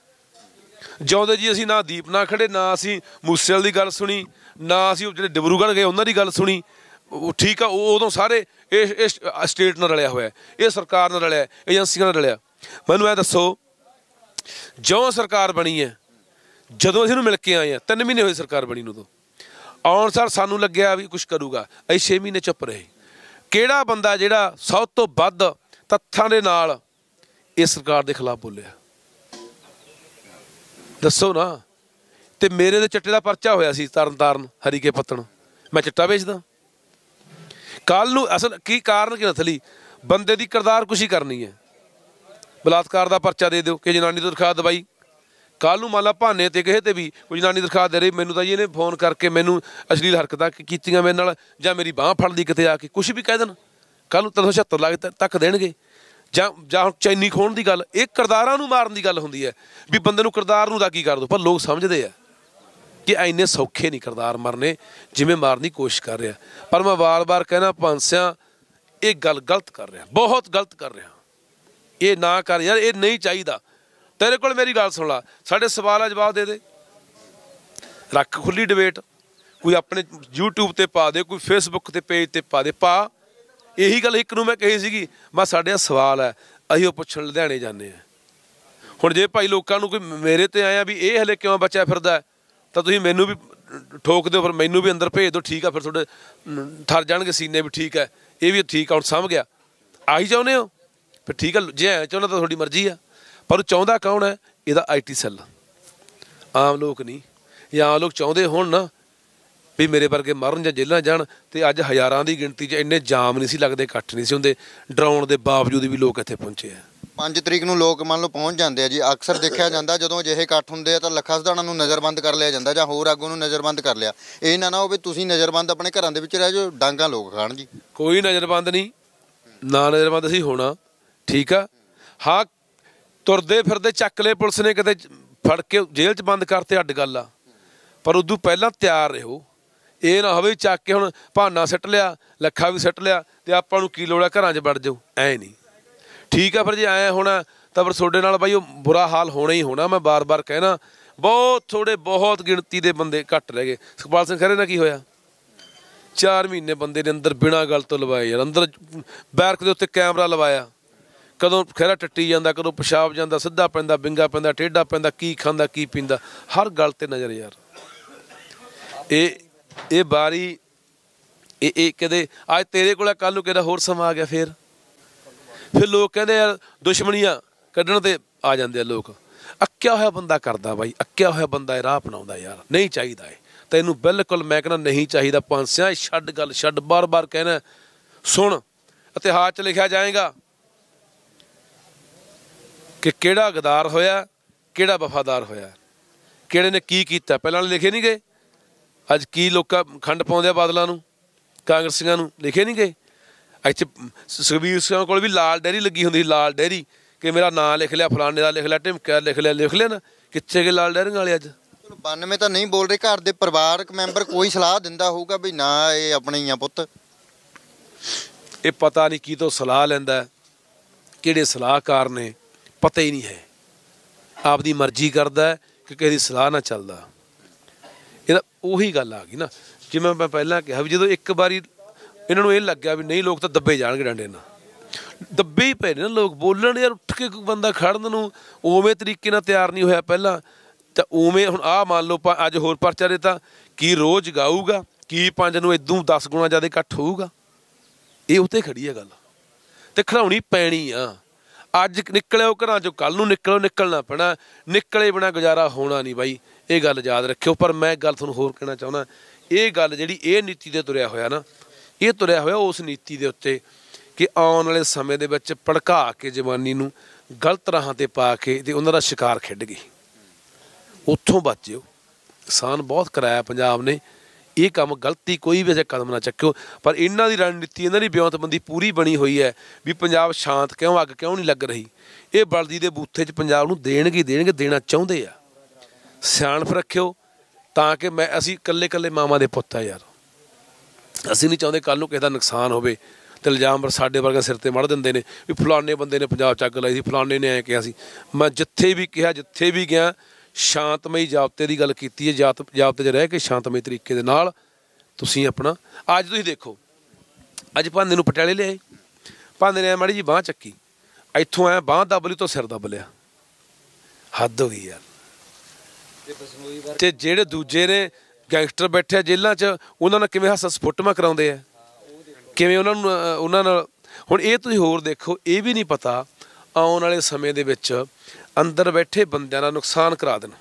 ਜਿਉਂਦੇ ਜੀ ਅਸੀਂ ਨਾ ਦੀਪ ਨਾ ਖੜੇ, ਨਾ ਅਸੀਂ ਮੂਸੇਵਾਲ ਦੀ ਗੱਲ ਸੁਣੀ, ਨਾ ਅਸੀਂ ਉਹ ਜਿਹੜੇ ਡਿਬਰੂਗੜ੍ਹ ਗਏ ਉਹਨਾਂ ਦੀ ਗੱਲ ਸੁਣੀ। ਉਹ ਠੀਕ ਆ, ਉਹ ਉਦੋਂ ਸਾਰੇ ਇਹ ਇਹ ਸਟੇਟ ਨਾਲ ਰਲਿਆ ਹੋਇਆ, ਇਹ ਸਰਕਾਰ ਨਾਲ ਰਲਿਆ, ਏਜੰਸੀਆਂ ਨਾਲ ਰਲਿਆ। ਮੈਨੂੰ ਐ ਦੱਸੋ, ਜਿਉਂ ਸਰਕਾਰ ਬਣੀ ਹੈ, ਜਦੋਂ ਅਸੀਂ ਇਹਨੂੰ ਮਿਲ ਕੇ ਆਏ ਹਾਂ, ਤਿੰਨ ਮਹੀਨੇ ਹੋਏ ਸਰਕਾਰ ਬਣੀ ਨੂੰ, ਤੋਂ ਆਉਣ ਸਾਰ ਸਾਨੂੰ ਲੱਗਿਆ ਵੀ ਕੁਛ ਕਰੂਗਾ, ਅਸੀਂ ਛੇ ਮਹੀਨੇ ਚੁੱਪ ਰਹੇ। ਕਿਹੜਾ ਬੰਦਾ ਜਿਹੜਾ ਸਭ ਤੋਂ ਵੱਧ ਤੱਥਾਂ ਦੇ ਨਾਲ ਇਸ ਸਰਕਾਰ ਦੇ ਖਿਲਾਫ ਬੋਲਿਆ? ਦੱਸੋ ਨਾ। ਤੇ ਮੇਰੇ ਦੇ ਚਿੱਟੇ ਦਾ ਪਰਚਾ ਹੋਇਆ ਸੀ ਤਰਨ ਤਾਰਨ ਹਰੀਕੇ ਪੱਤਣ, ਮੈਂ ਚਿੱਟਾ ਵੇਚਦਾ। ਕੱਲ ਨੂੰ ਅਸਲ ਕੀ ਕਾਰਨ ਕਿ ਨਥਲੀ ਬੰਦੇ ਦੀ ਕਿਰਦਾਰ ਕੁਛ ਹੀ ਕਰਨੀ ਹੈ। ਬਲਾਤਕਾਰ ਦਾ ਪਰਚਾ ਦੇ ਦਿਓ ਕਿ ਜਨਾਨੀ ਤੋਂ ਦਰਖਾਸਤ ਦਵਾਈ, ਕੱਲ ਨੂੰ ਮੰਨ ਲਾ ਭਾਨੇ ਤੇ ਕਿਸੇ ਤੇ ਵੀ ਕੋਈ ਜਨਾਨੀ ਦਰਖਾਸਤ ਦੇ ਰਹੀ, ਮੈਨੂੰ ਤਾਂ ਜੀ ਇਹਨੇ ਫੋਨ ਕਰਕੇ ਮੈਨੂੰ ਅਸ਼ਲੀਲ ਹਰਕਤਾਂ ਕੀਤੀਆਂ ਮੇਰੇ ਨਾਲ, ਜਾਂ ਮੇਰੀ ਬਾਂਹ ਫੜਦੀ ਕਿਤੇ ਆ ਕੇ, ਕੁਛ ਵੀ ਕਹਿ ਦੇਣ, ਕੱਲ੍ਹ ਨੂੰ ਤਿੰਨ ਸੌ ਛਿਹੱਤਰ ਲੱਖ ਤੱਕ ਦੇਣਗੇ। ਜਾਂ ਜਾਂ ਹੁਣ ਚੈਨੀ ਖੋਹਣ ਦੀ ਗੱਲ, ਇਹ ਕਿਰਦਾਰਾਂ ਨੂੰ ਮਾਰਨ ਦੀ ਗੱਲ ਹੁੰਦੀ ਹੈ ਵੀ ਬੰਦੇ ਨੂੰ ਕਿਰਦਾਰ ਨੂੰ ਰਾਗੀ ਕਰ ਦਿਓ। ਪਰ ਲੋਕ ਸਮਝਦੇ ਆ ਕਿ ਇੰਨੇ ਸੌਖੇ ਨਹੀਂ ਕਿਰਦਾਰ ਮਰਨੇ ਜਿਵੇਂ ਮਾਰਨ ਦੀ ਕੋਸ਼ਿਸ਼ ਕਰ ਰਿਹਾ। ਪਰ ਮੈਂ ਵਾਰ-ਵਾਰ ਕਹਿਣਾ, ਭਾਂਸਿਆ ਇਹ ਗੱਲ ਗਲਤ ਕਰ ਰਿਹਾ, ਬਹੁਤ ਗਲਤ ਕਰ ਰਿਹਾ। ਇਹ ਨਾ ਕਰ ਯਾਰ, ਇਹ ਨਹੀਂ ਚਾਹੀਦਾ। ਤੇਰੇ ਕੋਲ ਮੇਰੀ ਗੱਲ ਸੁਣ ਲਾ, ਸਾਡੇ ਸਵਾਲ ਦਾ ਜਵਾਬ ਦੇ ਦੇ, ਰੱਖ ਖੁੱਲੀ ਡਿਬੇਟ, ਕੋਈ ਆਪਣੇ ਯੂਟਿਊਬ 'ਤੇ ਪਾ ਦੇ, ਕੋਈ ਫੇਸਬੁੱਕ 'ਤੇ ਪੇਜ 'ਤੇ ਪਾ ਦੇ, ਪਾ। ਇਹੀ ਗੱਲ ਇੱਕ ਨੂੰ ਮੈਂ ਕਹੀ ਸੀਗੀ, ਮੈਂ ਸਾਡੇ ਸਵਾਲ ਹੈ, ਅਸੀਂ ਉਹ ਪੁੱਛਣ ਲੁਧਿਆਣੇ ਜਾਂਦੇ ਹਾਂ। ਹੁਣ ਜੇ ਭਾਈ ਲੋਕਾਂ ਨੂੰ ਕੋਈ ਮੇਰੇ 'ਤੇ ਆਇਆ ਵੀ ਇਹ ਹਲੇ ਕਿਉਂ ਬਚਿਆ ਫਿਰਦਾ, ਤਾਂ ਤੁਸੀਂ ਮੈਨੂੰ ਵੀ ਠੋਕ ਦਿਓ, ਫਿਰ ਮੈਨੂੰ ਵੀ ਅੰਦਰ ਭੇਜ ਦਿਓ, ਠੀਕ ਆ, ਫਿਰ ਤੁਹਾਡੇ ਠਰ ਜਾਣਗੇ ਸੀਨੇ ਵੀ, ਠੀਕ ਹੈ, ਇਹ ਵੀ ਠੀਕ ਆ, ਹੁਣ ਸਮਝ ਗਿਆ। ਆਹੀ ਚਾਹੁੰਦੇ ਹੋ ਫਿਰ ਠੀਕ ਆ, ਜੇ ਐਂ ਚਾਹੁੰਦਾ ਤਾਂ ਤੁਹਾਡੀ ਮਰਜ਼ੀ ਆ। ਪਰ ਉਹ ਚਾਹੁੰਦਾ ਕੌਣ ਹੈ? ਇਹਦਾ ਆਈ ਟੀ ਸੈੱਲ, ਆਮ ਲੋਕ ਨਹੀਂ। ਜਾਂ ਆਮ ਲੋਕ ਚਾਹੁੰਦੇ ਹੋਣ ਨਾ ਵੀ ਮੇਰੇ ਵਰਗੇ ਮਰਨ ਜਾਂ ਜੇਲ੍ਹਾਂ ਜਾਣ, ਤੇ ਅੱਜ ਹਜ਼ਾਰਾਂ ਦੀ ਗਿਣਤੀ 'ਚ ਇੰਨੇ ਜਾਮ ਨਹੀਂ ਸੀ ਲੱਗਦੇ, ਇਕੱਠ ਨਹੀਂ ਸੀ ਹੁੰਦੇ, ਡਰਾਉਣ ਦੇ ਬਾਵਜੂਦ ਵੀ ਲੋਕ ਇੱਥੇ ਪਹੁੰਚੇ ਆ। ਪੰਜ ਤਰੀਕ ਨੂੰ ਲੋਕ ਮੰਨ ਲਓ ਪਹੁੰਚ ਜਾਂਦੇ ਆ ਜੀ। ਅਕਸਰ ਦੇਖਿਆ ਜਾਂਦਾ ਜਦੋਂ ਅਜਿਹੇ ਇਕੱਠ ਹੁੰਦੇ ਆ ਤਾਂ ਲੱਖਾ ਸਿਧਾਣਾ ਨੂੰ ਨਜ਼ਰਬੰਦ ਕਰ ਲਿਆ ਜਾਂਦਾ, ਜਾਂ ਹੋਰ ਆਗੂ ਨੂੰ ਨਜ਼ਰਬੰਦ ਕਰ ਲਿਆ। ਇਹ ਨਾ ਨਾ ਹੋਵੇ ਤੁਸੀਂ ਨਜ਼ਰਬੰਦ ਆਪਣੇ ਘਰਾਂ ਦੇ ਵਿੱਚ ਰਹਿ ਜਾਓ, ਡਾਂਗਾ ਲੋਕ ਖਾਣ ਜੀ। ਕੋਈ ਨਜ਼ਰਬੰਦ ਨਹੀਂ, ਨਾ ਨਜ਼ਰਬੰਦ ਅਸੀਂ ਹੋਣਾ, ਠੀਕ ਆ। ਹਾਂ, ਤੁਰਦੇ ਫਿਰਦੇ ਚੱਕ ਲਏ ਪੁਲਿਸ ਨੇ, ਕਿਤੇ ਫੜ ਕੇ ਜੇਲ੍ਹ 'ਚ ਬੰਦ ਕਰਤੇ, ਅੱਡ ਗੱਲ ਆ। ਪਰ ਉਦੋਂ ਪਹਿਲਾਂ ਤਿਆਰ ਰਹੋ। ਇਹ ਨਾ ਹੋਵੇ ਚੱਕ ਕੇ ਹੁਣ ਭਾਨਾ ਸਿੱਟ ਲਿਆ, ਲੱਖਾ ਵੀ ਸਿੱਟ ਲਿਆ, ਤੇ ਆਪਾਂ ਨੂੰ ਕੀ ਲੋੜ ਆ ਘਰਾਂ 'ਚ ਵੜ ਜਾਓ, ਐਂ ਨਹੀਂ ਠੀਕ ਆ। ਫਿਰ ਜੇ ਐਂ ਹੋਣਾ ਤਾਂ ਫਿਰ ਤੁਹਾਡੇ ਨਾਲ ਬਾਈ ਉਹ ਬੁਰਾ ਹਾਲ ਹੋਣਾ ਹੀ ਹੋਣਾ। ਮੈਂ ਬਾਰ-ਬਾਰ ਕਹਿਣਾ, ਬਹੁਤ ਥੋੜ੍ਹੇ, ਬਹੁਤ ਗਿਣਤੀ ਦੇ ਬੰਦੇ ਘੱਟ ਰਹਿ ਗਏ। ਸੁਖਪਾਲ ਸਿੰਘ ਖਹਿਰੇ ਨਾਲ ਕੀ ਹੋਇਆ? ਚਾਰ ਮਹੀਨੇ ਬੰਦੇ ਨੇ ਅੰਦਰ ਬਿਨਾਂ ਗੱਲ ਤੋਂ ਲਵਾਏ ਯਾਰ, ਅੰਦਰ ਬੈਰਕ ਦੇ ਉੱਤੇ ਕੈਮਰਾ ਲਵਾਇਆ। ਕਦੋਂ ਖਹਿਰਾ ਟੱਟੀ ਜਾਂਦਾ, ਕਦੋਂ ਪਿਸ਼ਾਬ ਜਾਂਦਾ, ਸਿੱਧਾ ਪੈਂਦਾ, ਵਿੰਗਾ ਪੈਂਦਾ, ਟੇਢਾ ਪੈਂਦਾ, ਕੀ ਖਾਂਦਾ, ਕੀ ਪੀਂਦਾ, ਹਰ ਗੱਲ 'ਤੇ ਨਜ਼ਰ ਯਾਰ। ਇਹ ਇਹ ਬਾਰੀ ਇਹ ਇਹ ਕਦੇ ਅੱਜ ਤੇਰੇ ਕੋਲ, ਕੱਲ੍ਹ ਨੂੰ ਕਿਹੜਾ ਹੋਰ ਸਮਾਂ ਆ ਗਿਆ। ਫਿਰ ਫਿਰ ਲੋਕ ਕਹਿੰਦੇ ਯਾਰ ਦੁਸ਼ਮਣੀਆਂ ਕੱਢਣ 'ਤੇ ਆ ਜਾਂਦੇ ਆ ਲੋਕ। ਅੱਕਿਆ ਹੋਇਆ ਬੰਦਾ ਕਰਦਾ ਬਾਈ, ਅੱਕਿਆ ਹੋਇਆ ਬੰਦਾ ਇਹ ਰਾਹ ਅਪਣਾਉਂਦਾ ਯਾਰ, ਨਹੀਂ ਚਾਹੀਦਾ ਇਹ ਤੈਨੂੰ, ਬਿਲਕੁਲ ਮੈਂ ਕਹਿੰਦਾ ਨਹੀਂ ਚਾਹੀਦਾ। ਭਾਂਸਿਆ ਛੱਡ ਗੱਲ, ਛੱਡ, ਬਾਰ-ਬਾਰ ਕਹਿਣਾ। ਸੁਣ, ਇਤਿਹਾਸ 'ਚ ਲਿਖਿਆ ਜਾਏਗਾ ਕਿ ਕਿਹੜਾ ਗਦਾਰ ਹੋਇਆ, ਕਿਹੜਾ ਵਫਾਦਾਰ ਹੋਇਆ, ਕਿਹੜੇ ਨੇ ਕੀ ਕੀਤਾ। ਪਹਿਲਾਂ ਲਿਖੇ ਨਹੀਂ ਗਏ? ਅੱਜ ਕੀ ਲੋਕਾਂ ਖੰਡ ਪਾਉਂਦੇ ਆ ਬਾਦਲਾਂ ਨੂੰ, ਕਾਂਗਰਸੀਆਂ ਨੂੰ, ਲਿਖੇ ਨਹੀਂ ਗਏ? ਇੱਥੇ ਸੁਖਬੀਰ ਸਿੰਘ ਕੋਲ ਵੀ ਲਾਲ ਡੈਰੀ ਲੱਗੀ ਹੁੰਦੀ ਸੀ, ਲਾਲ ਡੈਰੀ, ਕਿ ਮੇਰਾ ਨਾਂ ਲਿਖ ਲਿਆ, ਫਲਾਣੇ ਦਾ ਲਿਖ ਲਿਆ, ਢਿਮਕਾ ਲਿਖ ਲਿਆ, ਲਿਖ ਲਿਆ ਨਾ, ਕਿੱਥੇ ਗਏ ਲਾਲ ਡੈਰਿੰਗ ਵਾਲੇ ਅੱਜ? ਚਲੋ ਬਾਨਵੇਂ ਤਾਂ ਨਹੀਂ ਬੋਲ ਰਹੇ, ਘਰ ਦੇ ਪਰਿਵਾਰਕ ਮੈਂਬਰ ਕੋਈ ਸਲਾਹ ਦਿੰਦਾ ਹੋਊਗਾ ਵੀ ਨਾ ਇਹ ਆਪਣੇ ਹੀ ਆ ਪੁੱਤ? ਇਹ ਪਤਾ ਨਹੀਂ ਕੀ ਤੋਂ ਸਲਾਹ ਲੈਂਦਾ, ਕਿਹੜੇ ਸਲਾਹਕਾਰ ਨੇ, ਪਤਾ ਹੀ ਨਹੀਂ ਹੈ। ਆਪਦੀ ਮਰਜ਼ੀ ਕਰਦਾ ਕਿ ਕਿਸੇ ਦੀ ਸਲਾਹ ਨਾਲ ਚੱਲਦਾ। ਇਹਦਾ ਉਹੀ ਗੱਲ ਆ ਗਈ ਨਾ, ਜਿਵੇਂ ਮੈਂ ਪਹਿਲਾਂ ਕਿਹਾ ਵੀ ਜਦੋਂ ਇੱਕ ਵਾਰੀ ਇਹਨਾਂ ਨੂੰ ਇਹ ਲੱਗਿਆ ਵੀ ਨਹੀਂ ਲੋਕ ਤਾਂ ਦੱਬੇ ਜਾਣਗੇ ਡੰਡੇ ਨਾਲ, ਦੱਬੇ ਹੀ ਪਏ ਨੇ ਨਾ ਲੋਕ। ਬੋਲਣ ਯਾਰ, ਉੱਠ ਕੇ ਕੋਈ ਬੰਦਾ ਖੜਨ ਨੂੰ ਉਵੇਂ ਤਰੀਕੇ ਨਾਲ ਤਿਆਰ ਨਹੀਂ ਹੋਇਆ ਪਹਿਲਾਂ, ਤਾਂ ਉਵੇਂ ਹੁਣ ਆਹ ਮੰਨ ਲਓ ਅੱਜ ਹੋਰ ਪਰਚਾ ਦੇ ਤਾਂ ਕੀ ਰੋਜ਼ ਗਾਊਗਾ, ਕੀ ਪੰਜ ਨੂੰ ਇਦੋਂ ਦਸ ਗੁਣਾ ਜ਼ਿਆਦਾ ਇਕੱਠ ਹੋਊਗਾ? ਇਹ ਉੱਤੇ ਖੜੀ ਹੈ ਗੱਲ, ਤੇ ਖੜਾਉਣੀ ਪੈਣੀ ਆ। ਅੱਜ ਨਿਕਲਿਓ ਘਰਾਂ ਚੋਂ, ਕੱਲ੍ਹ ਨੂੰ ਨਿਕਲੋ, ਨਿਕਲਣਾ ਪੈਣਾ, ਨਿਕਲੇ ਬਿਨਾਂ ਗੁਜ਼ਾਰਾ ਹੋਣਾ ਨਹੀਂ ਬਾਈ, ਇਹ ਗੱਲ ਯਾਦ ਰੱਖਿਓ। ਪਰ ਮੈਂ ਗੱਲ ਤੁਹਾਨੂੰ ਹੋਰ ਕਹਿਣਾ ਚਾਹੁੰਦਾ, ਇਹ ਗੱਲ ਜਿਹੜੀ ਇਹ ਨੀਤੀ 'ਤੇ ਤੁਰਿਆ ਹੋਇਆ ਨਾ, ਇਹ ਤੁਰਿਆ ਹੋਇਆ ਉਸ ਨੀਤੀ ਦੇ ਉੱਤੇ ਕਿ ਆਉਣ ਵਾਲੇ ਸਮੇਂ ਦੇ ਵਿੱਚ ਭੜਕਾ ਕੇ ਜਵਾਨੀ ਨੂੰ ਗਲਤ ਰਾਹਾਂ 'ਤੇ ਪਾ ਕੇ ਤੇ ਉਹਨਾਂ ਦਾ ਸ਼ਿਕਾਰ ਖਿੱਡ ਗਈ। ਉੱਥੋਂ ਬਚਿਓ, ਨੁਕਸਾਨ ਬਹੁਤ ਕਰਾਇਆ ਪੰਜਾਬ ਨੇ। ਇਹ ਕੰਮ ਗਲਤੀ ਕੋਈ ਵੀ ਅਜੇ ਕਦਮ ਨਾ ਚੱਕਿਓ। ਪਰ ਇਹਨਾਂ ਦੀ ਰਣਨੀਤੀ, ਇਹਨਾਂ ਦੀ ਵਿਉਂਤਬੰਦੀ ਪੂਰੀ ਬਣੀ ਹੋਈ ਹੈ ਵੀ ਪੰਜਾਬ ਸ਼ਾਂਤ ਕਿਉਂ, ਅੱਗ ਕਿਉਂ ਨਹੀਂ ਲੱਗ ਰਹੀ। ਇਹ ਬਲਦੀ ਦੇ ਬੂਥੇ 'ਚ ਪੰਜਾਬ ਨੂੰ ਦੇਣਗੇ ਦੇਣਗੇ ਦੇਣਾ ਚਾਹੁੰਦੇ ਆ। ਸਿਆਣਪ ਰੱਖਿਓ ਤਾਂ ਕਿ ਮੈਂ ਅਸੀਂ ਇਕੱਲੇ ਇਕੱਲੇ ਮਾਵਾਂ ਦੇ ਪੁੱਤ ਆ ਯਾਰ। ਅਸੀਂ ਨਹੀਂ ਚਾਹੁੰਦੇ ਕੱਲ੍ਹ ਨੂੰ ਕਿਸੇ ਦਾ ਨੁਕਸਾਨ ਹੋਵੇ ਤੇ ਇਲਜ਼ਾਮ ਸਾਡੇ ਵਰਗਾ ਸਿਰ 'ਤੇ ਮੜ ਦਿੰਦੇ ਨੇ ਵੀ ਫਲਾਣੇ ਬੰਦੇ ਨੇ ਪੰਜਾਬ 'ਚ ਅੱਗ ਲਾਈ ਸੀ, ਫਲਾਣੇ ਨੇ ਐਂ ਕਿਹਾ ਸੀ। ਮੈਂ ਜਿੱਥੇ ਵੀ ਕਿਹਾ, ਜਿੱਥੇ ਵੀ ਗਿਆ, ਸ਼ਾਂਤਮਈ ਜ਼ਾਬਤੇ ਦੀ ਗੱਲ ਕੀਤੀ ਹੈ। ਜਾਤ ਜ਼ਾਬਤੇ 'ਚ ਰਹਿ ਕੇ ਸ਼ਾਂਤਮਈ ਤਰੀਕੇ ਦੇ ਨਾਲ ਤੁਸੀਂ ਆਪਣਾ, ਅੱਜ ਤੁਸੀਂ ਦੇਖੋ ਅੱਜ ਭਾਂਦੇ ਨੂੰ ਪਟਿਆਲੇ ਲਿਆਏ, ਭਾਂਦੇ ਨੇ ਐ ਮਾੜੀ ਜੀ ਬਾਂਹ ਚੱਕੀ, ਇੱਥੋਂ ਐਂ ਬਾਂਹ ਦੱਬ ਲਈ ਤੋਂ ਸਿਰ ਦੱਬ ਲਿਆ। ਹੱਦ ਹੋ ਗਈ ਯਾਰ। ਤੇ ਜਿਹੜੇ ਦੂਜੇ ਨੇ ਗੈਂਗਸਟਰ ਬੈਠੇ ਆ ਜੇਲ੍ਹਾਂ 'ਚ, ਉਹਨਾਂ ਨਾਲ ਕਿਵੇਂ ਹੱਸ ਫੁੱਟਮਾ ਕਰਾਉਂਦੇ ਆ, ਕਿਵੇਂ ਉਹਨਾਂ ਨੂੰ ਉਹਨਾਂ ਨਾਲ। ਹੁਣ ਇਹ ਤੁਸੀਂ ਹੋਰ ਦੇਖੋ, ਇਹ ਵੀ ਨਹੀਂ ਪਤਾ ਆਉਣ ਵਾਲੇ ਸਮੇਂ ਦੇ ਵਿੱਚ ਅੰਦਰ ਬੈਠੇ ਬੰਦਿਆਂ ਦਾ ਨੁਕਸਾਨ ਕਰਾ ਦੇਣ।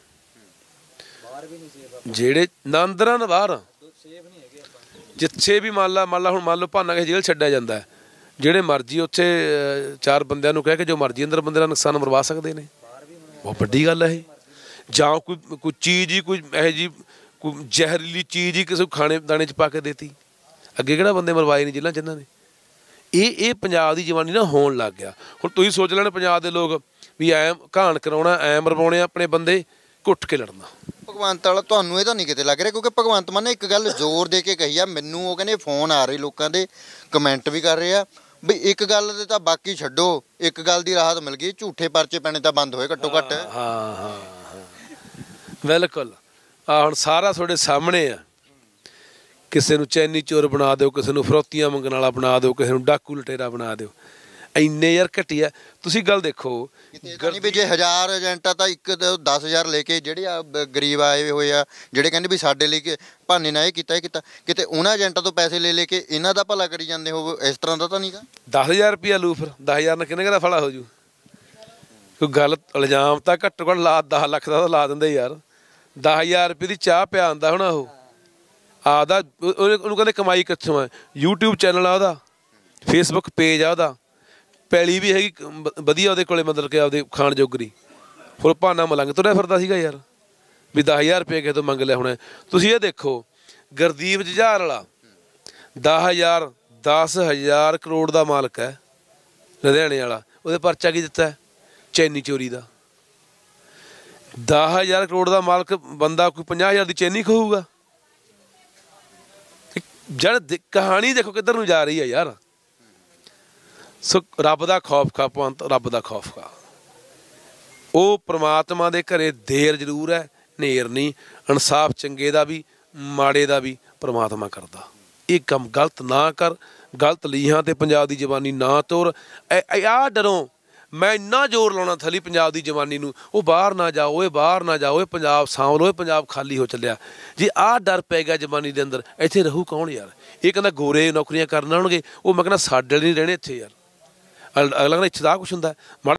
ਜਿਹੜੇ ਨਾ ਅੰਦਰਾਂ ਨਾ ਬਾਹਰ, ਜਿੱਥੇ ਵੀ ਮੰਨ ਲਾ ਮੰਨ ਲਾ ਹੁਣ ਮੰਨ ਲਓ ਭਾਨਾ ਕਿਸੇ ਜੇਲ੍ਹ ਛੱਡਿਆ ਜਾਂਦਾ, ਜਿਹੜੇ ਮਰਜ਼ੀ ਉੱਥੇ ਚਾਰ ਬੰਦਿਆਂ ਨੂੰ ਕਹਿ ਕੇ ਜੋ ਮਰਜ਼ੀ ਅੰਦਰ ਬੰਦੇ ਦਾ ਨੁਕਸਾਨ ਮਰਵਾ ਸਕਦੇ ਨੇ। ਬਹੁਤ ਵੱਡੀ ਗੱਲ ਹੈ ਇਹ। ਜਾਂ ਕੋਈ ਕੋਈ ਚੀਜ਼ ਹੀ, ਕੋਈ ਇਹੋ ਜਿਹੀ ਕੋਈ ਜ਼ਹਿਰੀਲੀ ਚੀਜ਼ ਹੀ ਕਿਸੇ ਖਾਣੇ ਦਾਣੇ 'ਚ ਪਾ ਕੇ ਦੇਤੀ। ਅੱਗੇ ਕਿਹੜਾ ਬੰਦੇ ਮਰਵਾਏ ਨਹੀਂ ਜੇਲ੍ਹਾਂ 'ਚ ਇਹਨਾਂ ਨੇ। ਇਹ ਇਹ ਪੰਜਾਬ ਦੀ ਜਵਾਨੀ ਨਾ ਹੋਣ ਲੱਗ ਗਿਆ। ਹੁਣ ਤੁਸੀਂ ਸੋਚ ਲੈਣ ਪੰਜਾਬ ਦੇ ਲੋਕ ਵੀ ਐਂ ਘਾਣ ਕਰਾਉਣਾ, ਐਂ ਮਰਵਾਉਣੇ ਆਪਣੇ ਬੰਦੇ, ਘੁੱਟ ਕੇ ਲੜਨਾ। ਭਗਵੰਤ ਵਾਲਾ ਤੁਹਾਨੂੰ ਇਹ ਤਾਂ ਨਹੀਂ ਕਿਤੇ ਲੱਗ ਰਿਹਾ, ਕਿਉਂਕਿ ਭਗਵੰਤ ਮਾਨ ਨੇ ਇੱਕ ਗੱਲ ਜ਼ੋਰ ਦੇ ਕੇ ਕਹੀ ਆ ਮੈਨੂੰ, ਉਹ ਕਹਿੰਦੇ ਫੋਨ ਆ ਰਹੇ ਲੋਕਾਂ ਦੇ, ਕਮੈਂਟ ਵੀ ਕਰ ਰਹੇ ਆ ਵੀ ਇੱਕ ਗੱਲ ਦੇ ਤਾਂ ਬਾਕੀ ਛੱਡੋ, ਇੱਕ ਗੱਲ ਦੀ ਰਾਹਤ ਮਿਲ ਗਈ, ਝੂਠੇ ਪਰਚੇ ਪੈਣੇ ਤਾਂ ਬੰਦ ਹੋਏ ਘੱਟੋ ਘੱਟ। ਹਾਂ ਹਾਂ ਹਾਂ ਬਿਲਕੁਲ। ਆ ਹੁਣ ਸਾਰਾ ਤੁਹਾਡੇ ਸਾਹਮਣੇ ਆ। ਕਿਸੇ ਨੂੰ ਚੈਨੀ ਚੋਰ ਬਣਾ ਦਿਓ, ਕਿਸੇ ਨੂੰ ਫਰੋਤੀਆਂ ਮੰਗਣ ਵਾਲਾ ਬਣਾ ਦਿਓ, ਕਿਸੇ ਨੂੰ ਡਾਕੂ ਲਟੇਰਾ ਬਣਾ ਦਿਓ। ਇੰਨੇ ਯਾਰ ਘਟੀਆ। ਤੁਸੀਂ ਗੱਲ ਦੇਖੋ, ਵੀ ਜੇ ਹਜ਼ਾਰ ਏਜੰਟਾਂ ਤਾਂ ਇੱਕ ਦਸ ਹਜ਼ਾਰ ਲੈ ਕੇ ਜਿਹੜੇ ਆ ਗਰੀਬ ਆਏ ਹੋਏ ਆ, ਜਿਹੜੇ ਕਹਿੰਦੇ ਵੀ ਸਾਡੇ ਲਈ ਕਿ ਭਾਨੇ ਨਾਲ ਇਹ ਕੀਤਾ ਇਹ ਕੀਤਾ, ਕਿਤੇ ਉਹਨਾਂ ਏਜੰਟਾਂ ਤੋਂ ਪੈਸੇ ਲੈ ਲੈ ਕੇ ਇਹਨਾਂ ਦਾ ਭਲਾ ਕਰੀ ਜਾਂਦੇ ਹੋ। ਇਸ ਤਰ੍ਹਾਂ ਦਾ ਤਾਂ ਨਹੀਂ ਗਾ। ਦਸ ਹਜ਼ਾਰ ਰੁਪਇਆ ਲੂ, ਫਿਰ ਦਸ ਹਜ਼ਾਰ ਨਾਲ ਕਿੰਨੇ ਕੁ ਦਾ ਫਲਾ ਹੋ ਜੂ? ਕੋਈ ਗੱਲ ਇਲਜ਼ਾਮ ਤਾਂ ਘੱਟੋ ਘੱਟ ਲਾ ਦਸ ਲੱਖ ਦਾ ਤਾਂ ਲਾ ਦਿੰਦੇ ਯਾਰ। ਦਸ ਹਜ਼ਾਰ ਰੁਪਏ ਦੀ ਚਾਹ ਪਿਆ ਆਉਂਦਾ ਹੋਣਾ ਉਹ ਆਪਦਾ। ਉਹਨੂੰ ਕਹਿੰਦੇ ਕਮਾਈ ਕਿੱਥੋਂ ਆ? ਯੂਟਿਊਬ ਚੈਨਲ ਆ ਉਹਦਾ, ਫੇਸਬੁੱਕ ਪੇਜ ਆ ਉਹਦਾ, ਪੈਲੀ ਵੀ ਹੈਗੀ ਵਧੀਆ ਉਹਦੇ ਕੋਲੇ, ਮਤਲਬ ਕਿ ਆਪਦੇ ਖਾਣ ਜੋਗਰੀ। ਹੋਰ ਭਾਨਾ ਮਲੰਗ ਤੁਰਿਆ ਫਿਰਦਾ ਸੀਗਾ ਯਾਰ ਵੀ ਦਸ ਹਜ਼ਾਰ ਰੁਪਏ ਕਿਸੇ ਤੋਂ ਮੰਗ ਲਿਆ ਹੋਣਾ। ਤੁਸੀਂ ਇਹ ਦੇਖੋ, ਗੁਰਦੀਪ ਜੁਝਾਰ ਵਾਲਾ ਦਸ ਹਜ਼ਾਰ ਦਸ ਹਜ਼ਾਰ ਕਰੋੜ ਦਾ ਮਾਲਕ ਹੈ, ਲੁਧਿਆਣੇ ਵਾਲਾ। ਉਹਦੇ ਪਰਚਾ ਕੀ ਦਿੱਤਾ? ਚੈਨੀ ਚੋਰੀ ਦਾ। ਦਸ ਹਜ਼ਾਰ ਕਰੋੜ ਦਾ ਮਾਲਕ ਬੰਦਾ ਕੋਈ ਪੰਜਾਹ ਹਜ਼ਾਰ ਦੀ ਚੈਨੀ ਖਾਊਗਾ? ਜਦ ਕਹਾਣੀ ਦੇਖੋ ਕਿੱਧਰ ਨੂੰ ਜਾ ਰਹੀ ਹੈ ਯਾਰ। ਸੋ ਰੱਬ ਦਾ ਖੌਫ ਖਾ ਭਗਵੰਤ, ਰੱਬ ਦਾ ਖੌਫ ਖਾ। ਉਹ ਪ੍ਰਮਾਤਮਾ ਦੇ ਘਰੇ ਦੇਰ ਜ਼ਰੂਰ ਹੈ, ਨੇਰ ਨਹੀਂ। ਇਨਸਾਫ ਚੰਗੇ ਦਾ ਵੀ ਮਾੜੇ ਦਾ ਵੀ ਪ੍ਰਮਾਤਮਾ ਕਰਦਾ। ਇਹ ਕੰਮ ਗਲਤ ਨਾ ਕਰ, ਗਲਤ ਲੀਹਾਂ ਤੇ ਪੰਜਾਬ ਦੀ ਜਵਾਨੀ ਨਾ ਤੋਰ। ਆਹ ਡਰੋਂ ਮੈਂ ਇੰਨਾ ਜ਼ੋਰ ਲਾਉਣਾ ਥਲੀ ਪੰਜਾਬ ਦੀ ਜਵਾਨੀ ਨੂੰ, ਉਹ ਬਾਹਰ ਨਾ ਜਾਓ, ਇਹ ਬਾਹਰ ਨਾ ਜਾਓ, ਇਹ ਪੰਜਾਬ ਸਾਂਭ ਲਓ, ਇਹ ਪੰਜਾਬ ਖਾਲੀ ਹੋ ਚੱਲਿਆ। ਜੇ ਆਹ ਡਰ ਪੈ ਗਿਆ ਜਵਾਨੀ ਦੇ ਅੰਦਰ, ਇੱਥੇ ਰਹੂ ਕੌਣ ਯਾਰ? ਇਹ ਕਹਿੰਦਾ ਗੋਰੇ ਨੌਕਰੀਆਂ ਕਰਨ ਆਉਣਗੇ, ਉਹ ਮੈਂ ਕਹਿੰਦਾ ਸਾਡੇ ਨਹੀਂ ਰਹਿਣੇ ਇੱਥੇ ਯਾਰ। ਅਗਲਾ ਕਹਿੰਦਾ ਇੱਥੇ ਤਾਂ ਕੁਛ ਹੁੰਦਾ।